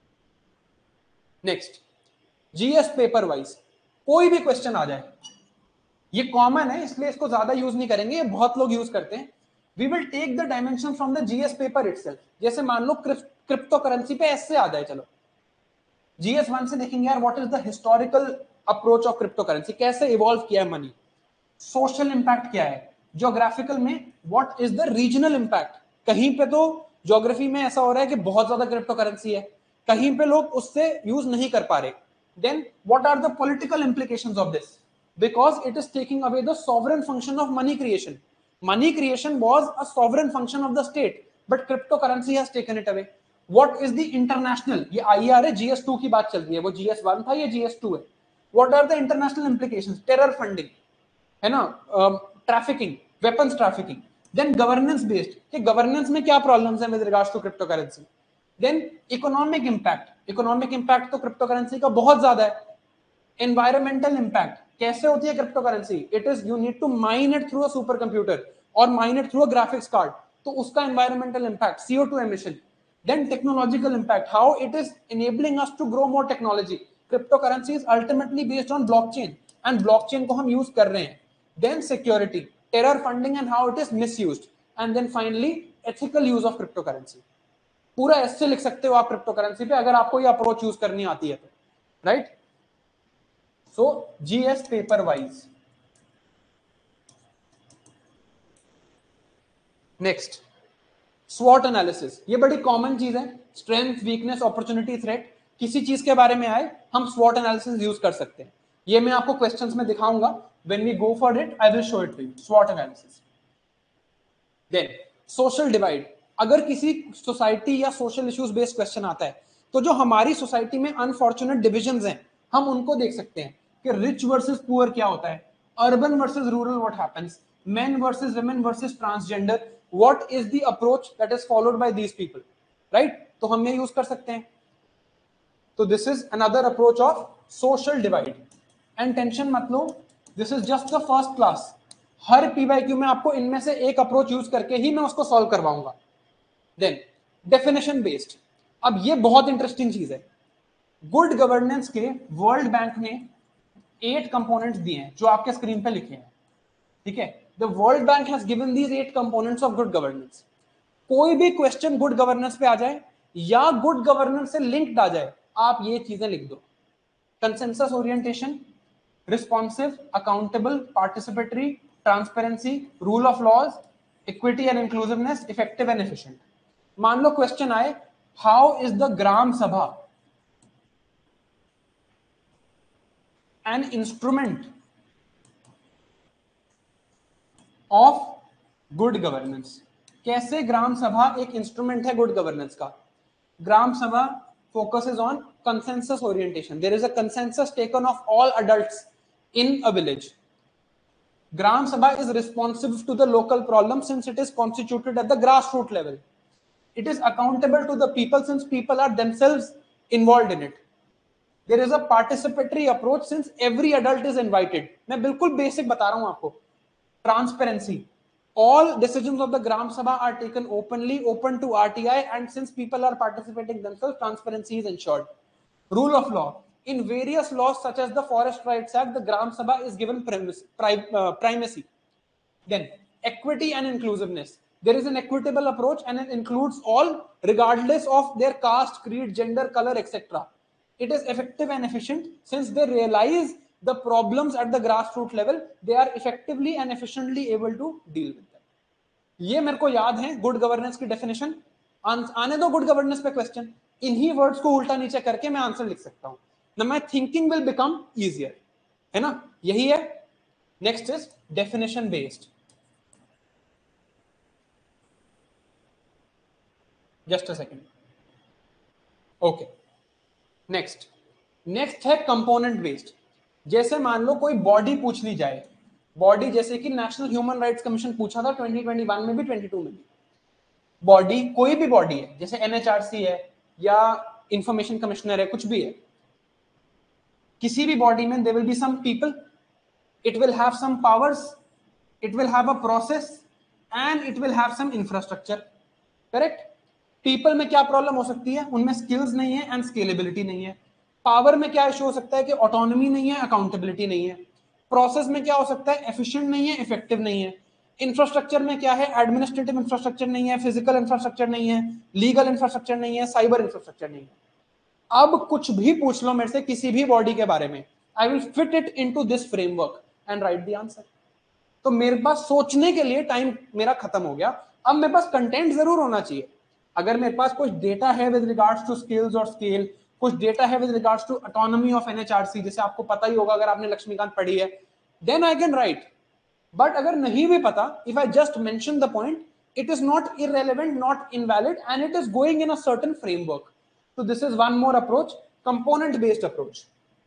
Next, G S paper wise, कोई भी क्वेश्चन आ जाए, ये कॉमन है इसलिए इसको ज्यादा यूज नहीं करेंगे, ये बहुत लोग यूज करते हैं। We will take the dimension from the G S paper itself. जैसे मान लो क्रिप्टो करेंसी पे ऐसे आ जाए, चलो जी एस वन से देखेंगे यार what is the historical approach of crypto currency, कैसे इवॉल्व किया है मनी, सोशल इंपैक्ट क्या है, ज्योग्राफिकल में what is the regional impact, कहीं पे तो ज्योग्राफी में ऐसा हो रहा है कि बहुत ज्यादा क्रिप्टो करेंसी है, कहीं पे लोग उससे यूज नहीं कर पा रहे, then what are the political implications of this, because it is taking away the sovereign function of money creation, money creation was a sovereign function of the state but crypto currency has taken it away. What is the international, ये आई आर है, जी एस टू की बात चल रही है, वो जी एस वन था, ये जी एस टू है। What are the international implications? Terror funding, है ना, trafficking, weapons trafficking, then governance based, कि गवर्नेंस में क्या प्रॉब्लम्स है with regards to crypto currency, then economic impact, economic impact तो क्रिप्टो करेंसी का बहुत ज्यादा है, एनवायरमेंटल इंपैक्ट, कैसे होती है crypto currency, it is you need to mine it through a super computer और mine it through a graphics card, तो उसका environmental impact, C O two emission, then technological impact, how it is enabling us to grow more technology, cryptocurrency is ultimately based on blockchain and blockchain को हम यूज कर रहे हैं, then security, terror funding and how it is misused, and then finally ethical use of cryptocurrency। पूरा ऐसे लिख सकते हो आप क्रिप्टो करेंसी पे अगर आपको ये अप्रोच यूज करनी आती है तो, right. So GS paper wise. Next, स्वॉट एनालिसिस, ये बड़ी कॉमन चीज है, स्ट्रेंथ, वीकनेस, अपॉर्चुनिटी, थ्रेट, किसी चीज के बारे में आए हम स्वॉट एनालिसिस यूज कर सकते हैं, ये मैं आपको क्वेश्चंस में दिखाऊंगा, when we go for it I will show it to you, स्वॉट एनालिसिस। देन सोशल डिवाइड, अगर किसी सोसाइटी या सोशल इश्यूज बेस्ड क्वेश्चन आता है तो जो हमारी सोसाइटी में अनफॉर्चुनेट डिविजन्स हैं हम उनको देख सकते हैं कि रिच वर्सेस पुअर क्या होता है, urban versus rural what happens, men versus women versus transgender, what is the approach that is followed by these people, right? तो हम ये यूज कर सकते हैं, तो this is another approach of social divide, and tension मत लो, this is just the first class, हर पीवाईक्यू में आपको इनमें से एक अप्रोच यूज करके ही मैं उसको सॉल्व करवाऊंगा। देन डेफिनेशन बेस्ड, अब ये बहुत इंटरेस्टिंग चीज है, गुड गवर्नेंस के वर्ल्ड बैंक ने एट कंपोनेंट्स दिए हैं जो आपके स्क्रीन पे लिखे हैं, ठीक है। The World Bank has given these eight components of good governance. कोई भी क्वेश्चन गुड गवर्नेंस पे आ जाए या गुड गवर्नेंस से लिंक्ड आ जाए, आप ये चीजें लिख दो। Consensus orientation, responsive, accountable, participatory, transparency, rule of laws, equity and inclusiveness, effective and efficient. मान लो क्वेश्चन आए, how is the Gram Sabha an instrument of good governance. कैसे ग्राम सभा एक इंस्ट्रूमेंट है गुड गवर्नेंस का? ग्राम सभा focuses on consensus orientation. There is a consensus taken of all adults in a village. Gram Sabha is responsive to the local problem since it is constituted at the grassroots level. It is accountable to the people since people are themselves involved in it. There is a participatory approach since every adult is invited. मैं बिल्कुल basic बता रहा हूं आपको. Transparency. All decisions of the Gram Sabha are taken openly, open to R T I, and since people are participating themselves, transparency is ensured. Rule of law. In various laws such as the Forest Rights Act, the Gram Sabha is given primacy. Uh, primacy. Then, equity and inclusiveness. There is an equitable approach and it includes all regardless of their caste, creed, gender, color, et cetera. It is effective and efficient since they realize the problems at the grassroots level, they are effectively and efficiently able to deal with them. ये मेरे को याद है गुड गवर्नेंस की डेफिनेशन। आने दो गुड गवर्नेंस पे क्वेश्चन, इन्हीं वर्ड्स को उल्टा नीचे करके मैं आंसर लिख सकता हूं ना, my thinking will become easier, है ना, यही है। Next is definition based. Just a second, okay. Next next है कंपोनेंट बेस्ड। जैसे मान लो कोई बॉडी पूछ ली जाए, बॉडी जैसे कि नेशनल ह्यूमन राइट्स कमीशन पूछा था ट्वेंटी ट्वेंटी वन में भी, ट्वेंटी टू में भी। बॉडी कोई भी बॉडी है, जैसे एनएचआरसी है या इंफॉर्मेशन कमिश्नर है, कुछ भी है, किसी भी बॉडी में there will be some people, it will have some powers, it will have a process and it will have some infrastructure, correct. People में क्या प्रॉब्लम हो सकती है? उनमें स्किल्स नहीं है एंड स्केलेबिलिटी नहीं है। पावर में क्या इशू हो सकता है कि ऑटोनॉमी नहीं है, अकाउंटेबिलिटी नहीं है। प्रोसेस में क्या हो सकता है? एफिशिएंट नहीं है, इफेक्टिव नहीं है। इंफ्रास्ट्रक्चर में क्या है? एडमिनिस्ट्रेटिव इंफ्रास्ट्रक्चर नहीं है, फिजिकल इंफ्रास्ट्रक्चर नहीं है, लीगल इंफ्रास्ट्रक्चर नहीं है, साइबर इंफ्रास्ट्रक्चर नहीं है। अब कुछ भी पूछ लो मेरे से किसी भी बॉडी के बारे में, I will fit it into this framework and write the answer. तो मेरे पास सोचने के लिए टाइम मेरा खत्म हो गया। अब मेरे पास कंटेंट जरूर होना चाहिए। अगर मेरे पास कुछ डेटा है विद रिगार्ड्स टू स्किल्स और स्केल, कुछ डेटा है with regards to autonomy of NHRC, जैसे आपको पता ही होगा अगर आपने लक्ष्मीकांत पढ़ी है, then I can write. But अगर नहीं भी पता, if I just mention the point, it is not irrelevant, not invalid, and it is going in a certain framework. So this is one more approach, component based approach.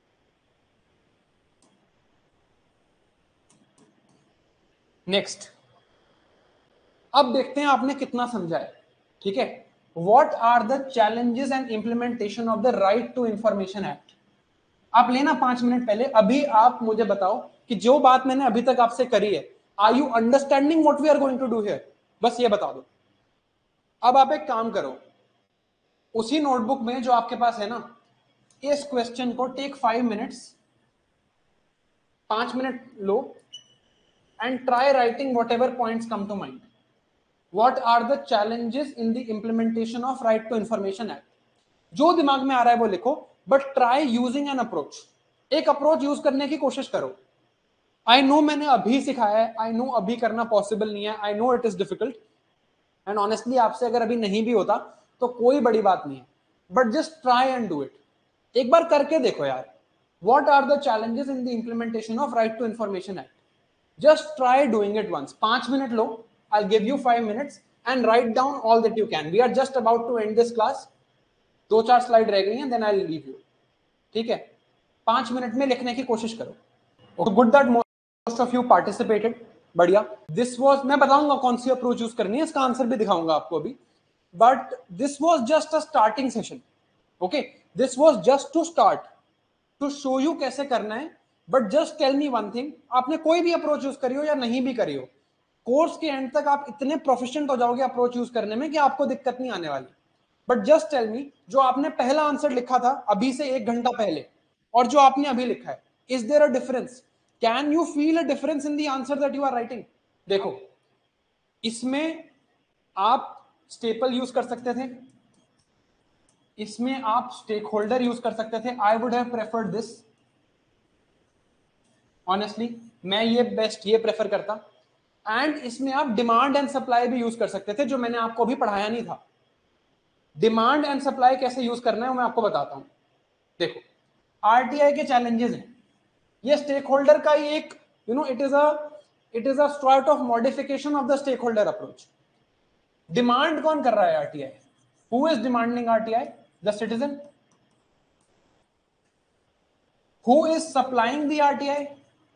Next, अब देखते हैं आपने कितना समझा है, ठीक है। What are the challenges and implementation of the Right to Information Act? आप लेना पांच मिनट पहले, अभी आप मुझे बताओ कि जो बात मैंने अभी तक आपसे करी है, are you understanding what we are going to do here? बस ये बता दो। अब आप एक काम करो, उसी नोटबुक में जो आपके पास है ना, इस क्वेश्चन को टेक फाइव मिनट्स, पांच मिनट लो and try writing whatever points come to mind. What are the challenges in the implementation of Right to Information Act? जो दिमाग में आ रहा है वो लिखो, but try using an approach. एक अप्रोच यूज करने की कोशिश करो। आई नो मैंने अभी सिखाया है, आई नो अभी करना पॉसिबल नहीं है, I know it is difficult, and honestly आपसे अगर अभी नहीं भी होता तो कोई बड़ी बात नहीं है, but just try and do it. एक बार करके देखो यार। What are the challenges in the implementation of Right to Information Act? Just try doing it once. पांच मिनट लो, I'll give you five minutes and write down all that you can. We are just about to end this class. दो चार स्लाइड रह गई हैं, then I'll leave you. ठीक है, पांच मिनट में लिखने की कोशिश करो। Okay, good that most of you participated. बढ़िया। This was, मैं बताऊंगा कौन सी अप्रोच यूज करनी है, इसका आंसर भी दिखाऊंगा आपको अभी। But this was just a starting session. Okay, this was just to start, to show you कैसे करना है। But just tell me one thing, आपने कोई भी अप्रोच यूज करी हो या नहीं भी करी हो, कोर्स के एंड तक आप इतने प्रोफिशिएंट हो जाओगे अप्रोच यूज करने में कि आपको दिक्कत नहीं आने वाली। बट जस्ट टेल मी, जो आपने पहला आंसर लिखा था अभी से एक घंटा पहले और जो आपने अभी लिखा है, is there a difference? Can you feel a difference in the answer that you are writing? देखो, इसमें आप स्टेपल यूज कर सकते थे, इसमें आप स्टेक होल्डर यूज कर सकते थे. I would have preferred this. Honestly मैं ये बेस्ट ये प्रेफर करता. एंड इसमें आप डिमांड एंड सप्लाई भी यूज कर सकते थे, जो मैंने आपको अभी पढ़ाया नहीं था. डिमांड एंड सप्लाई कैसे यूज करना है वो मैं आपको बताता हूं. देखो, आरटीआई के चैलेंजेस हैं, ये स्टेक होल्डर का ही एक, you know, it is a it is a sort of modification of the stakeholder approach. Demand कौन कर रहा है RTI? Who is demanding RTI? The citizen. Who is supplying the RTI?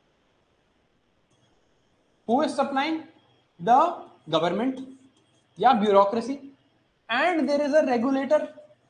Who is supplying? The government या bureaucracy. And there is a regulator,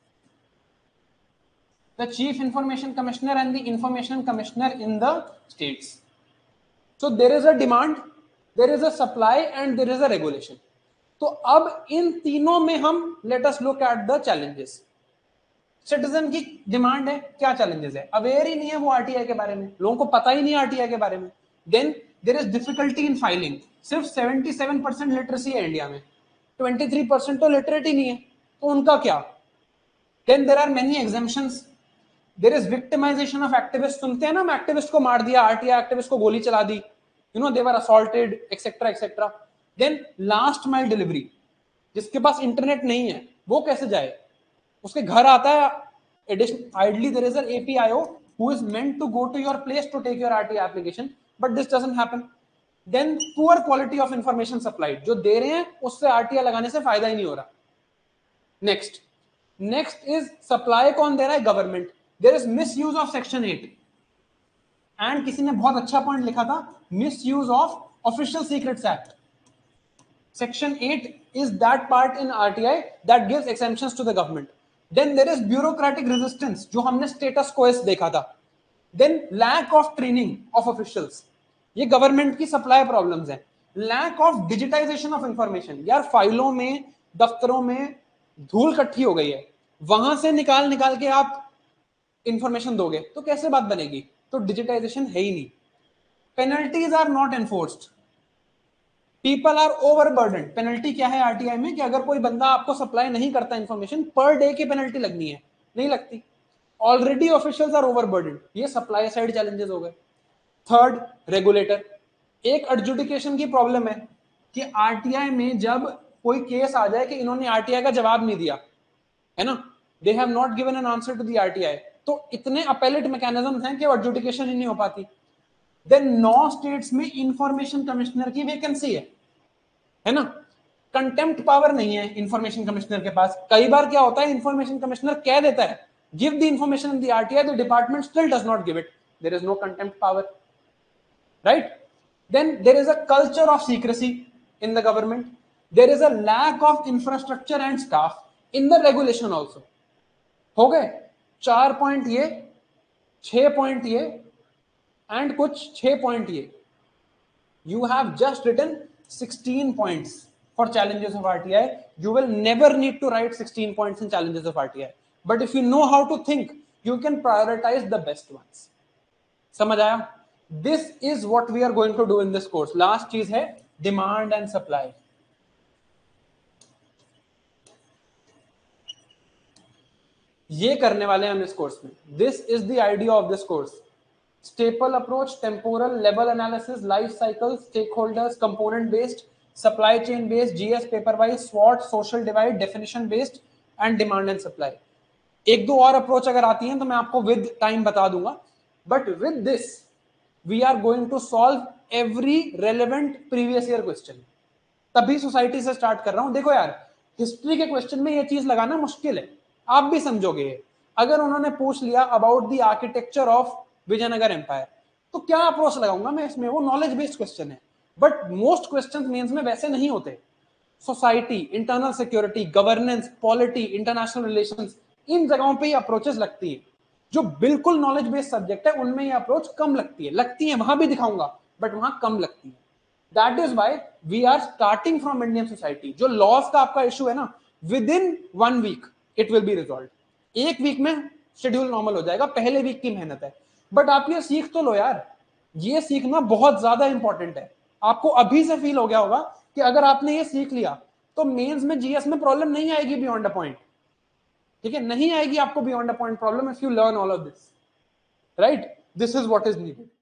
the chief information commissioner and the information commissioner in the states. So there is a demand, there is a supply and there is a regulation. तो अब इन तीनों में हम let us look at the challenges. Citizen की डिमांड है, क्या चैलेंजेस है? अवेयर ही नहीं है वो आरटीआई के बारे में, लोगों को पता ही नहीं आरटीआई के बारे में. Then there is difficulty in filing. सिर्फ सतहत्तर परसेंट लिटरेसी है इंडिया में, तेईस परसेंट तो लिटरेट ही नहीं है, तो उनका क्या? Then there are many exemptions. There is victimization of activist. सुनते हैं ना, हम एक्टिविस्ट को मार दिया, आरटीआई एक्टिविस्ट को गोली चला दी, you know, they were assaulted etcetera etcetera. Then last mile delivery, जिसके पास इंटरनेट नहीं है वो कैसे जाए? उसके घर आता है. Ideally, there is an A P I O who is meant to go to your place to take your R T I application, but this doesn't happen. Then poor quality of information supplied. जो दे रहे हैं उससे आरटीआई लगाने से फायदा ही नहीं हो रहा. नेक्स्ट नेक्स्ट इज सप्लाई कौन दे रहा है? Government. There is misuse of section eight. And किसी ने बहुत अच्छा पॉइंट लिखा था, misuse of official secrets act. Section eight is that part in R T I that gives exemptions to the government. Then there is bureaucratic resistance, जो हमने status quo देखा था. Then lack of training of officials. ये गवर्नमेंट की सप्लाई प्रॉब्लम्स हैं. Lack of digitization of information. यार फाइलों में, दफ्तरों में धूल इकट्ठी हो गई है, वहां से निकाल निकाल के आप इंफॉर्मेशन दोगे तो कैसे बात बनेगी? तो डिजिटाइजेशन है ही नहीं. Penalties are not enforced. People are overburden. Penalty क्या है आरटीआई में कि अगर कोई बंदा आपको सप्लाई नहीं करता इंफॉर्मेशन, पर डे की पेनल्टी लगनी है, नहीं लगती. Already officials are overburden. ये सप्लाई साइड चैलेंजेस हो गए. Third, regulator. एक एडजुडिकेशन की प्रॉब्लम है कि आरटीआई में जब कोई केस आ जाए कि इन्होंने आरटीआई का जवाब नहीं दिया है ना, they have not given an answer to the RTI, तो इतने अपेलेट मैकेनिज्म हैं कि एडजुडिकेशन ही नहीं हो पाती. देन नौ स्टेट्स में इंफॉर्मेशन कमिश्नर की वैकेंसी है है ना. कंटेम्प्ट पावर नहीं है इंफॉर्मेशन कमिश्नर के पास. कई बार क्या होता है, इंफॉर्मेशन कमिश्नर कह देता है give the information in the RTI, the department still does not give it. There is no contempt power, right. Then there is a culture of secrecy in the government. There is a lack of infrastructure and staff in the regulation also. हो गए चार पॉइंट ये, छह पॉइंट ये एंड कुछ छह पॉइंट ये. You have just written sixteen points for challenges of R T I. You will never need to write sixteen points in challenges of R T I. But if you know how to think, you can prioritize the best ones. समझ आया? This is what we are going to do in this course. Last चीज है demand and supply. ये करने वाले हैं हम इस कोर्स में. This is the idea of this course. Staple approach, temporal, level analysis, life cycle, stakeholders, component based, supply chain based, G S paper wise, SWOT, social divide, definition based and demand and supply. एक दो और अप्रोच अगर आती हैं तो मैं आपको विद टाइम बता दूंगा. But with this we are going to solve every relevant previous year question. तभी सोसाइटी से स्टार्ट कर रहा हूं. देखो यार, हिस्ट्री के क्वेश्चन में ये चीज लगाना मुश्किल है, आप भी समझोगे. अगर उन्होंने पूछ लिया about the architecture of Vijayanagara empire, तो क्या अप्रोच लगाऊंगा मैं इसमें? वो नॉलेज बेस्ड क्वेश्चन है. बट मोस्ट क्वेश्चंस मेंस में वैसे नहीं होते. Society, internal security, governance, polity, international relations, इन जगहों पे ये अप्रोचेस लगती है. जो बिल्कुल नॉलेज बेस्ड सब्जेक्ट है उनमें ये अप्रोच कम लगती है. लगती है वहां भी दिखाऊंगा, बट वहां कम लगती है. That is why we are starting from Indian society. जो लॉज का आपका इशू है ना, within one week it will be resolve. एक वीक में शेड्यूल नॉर्मल हो जाएगा, पहले वीक की मेहनत है। बट आप ये सीख तो लो यार, ये सीखना बहुत ज्यादा इंपॉर्टेंट है। आपको अभी से फील हो गया होगा कि अगर आपने ये सीख लिया तो मेंस में जीएस में प्रॉब्लम नहीं आएगी बियॉन्ड अ पॉइंट। ठीक है, नहीं आएगी आपको beyond a point problem if you learn all of this, right? This is what is needed.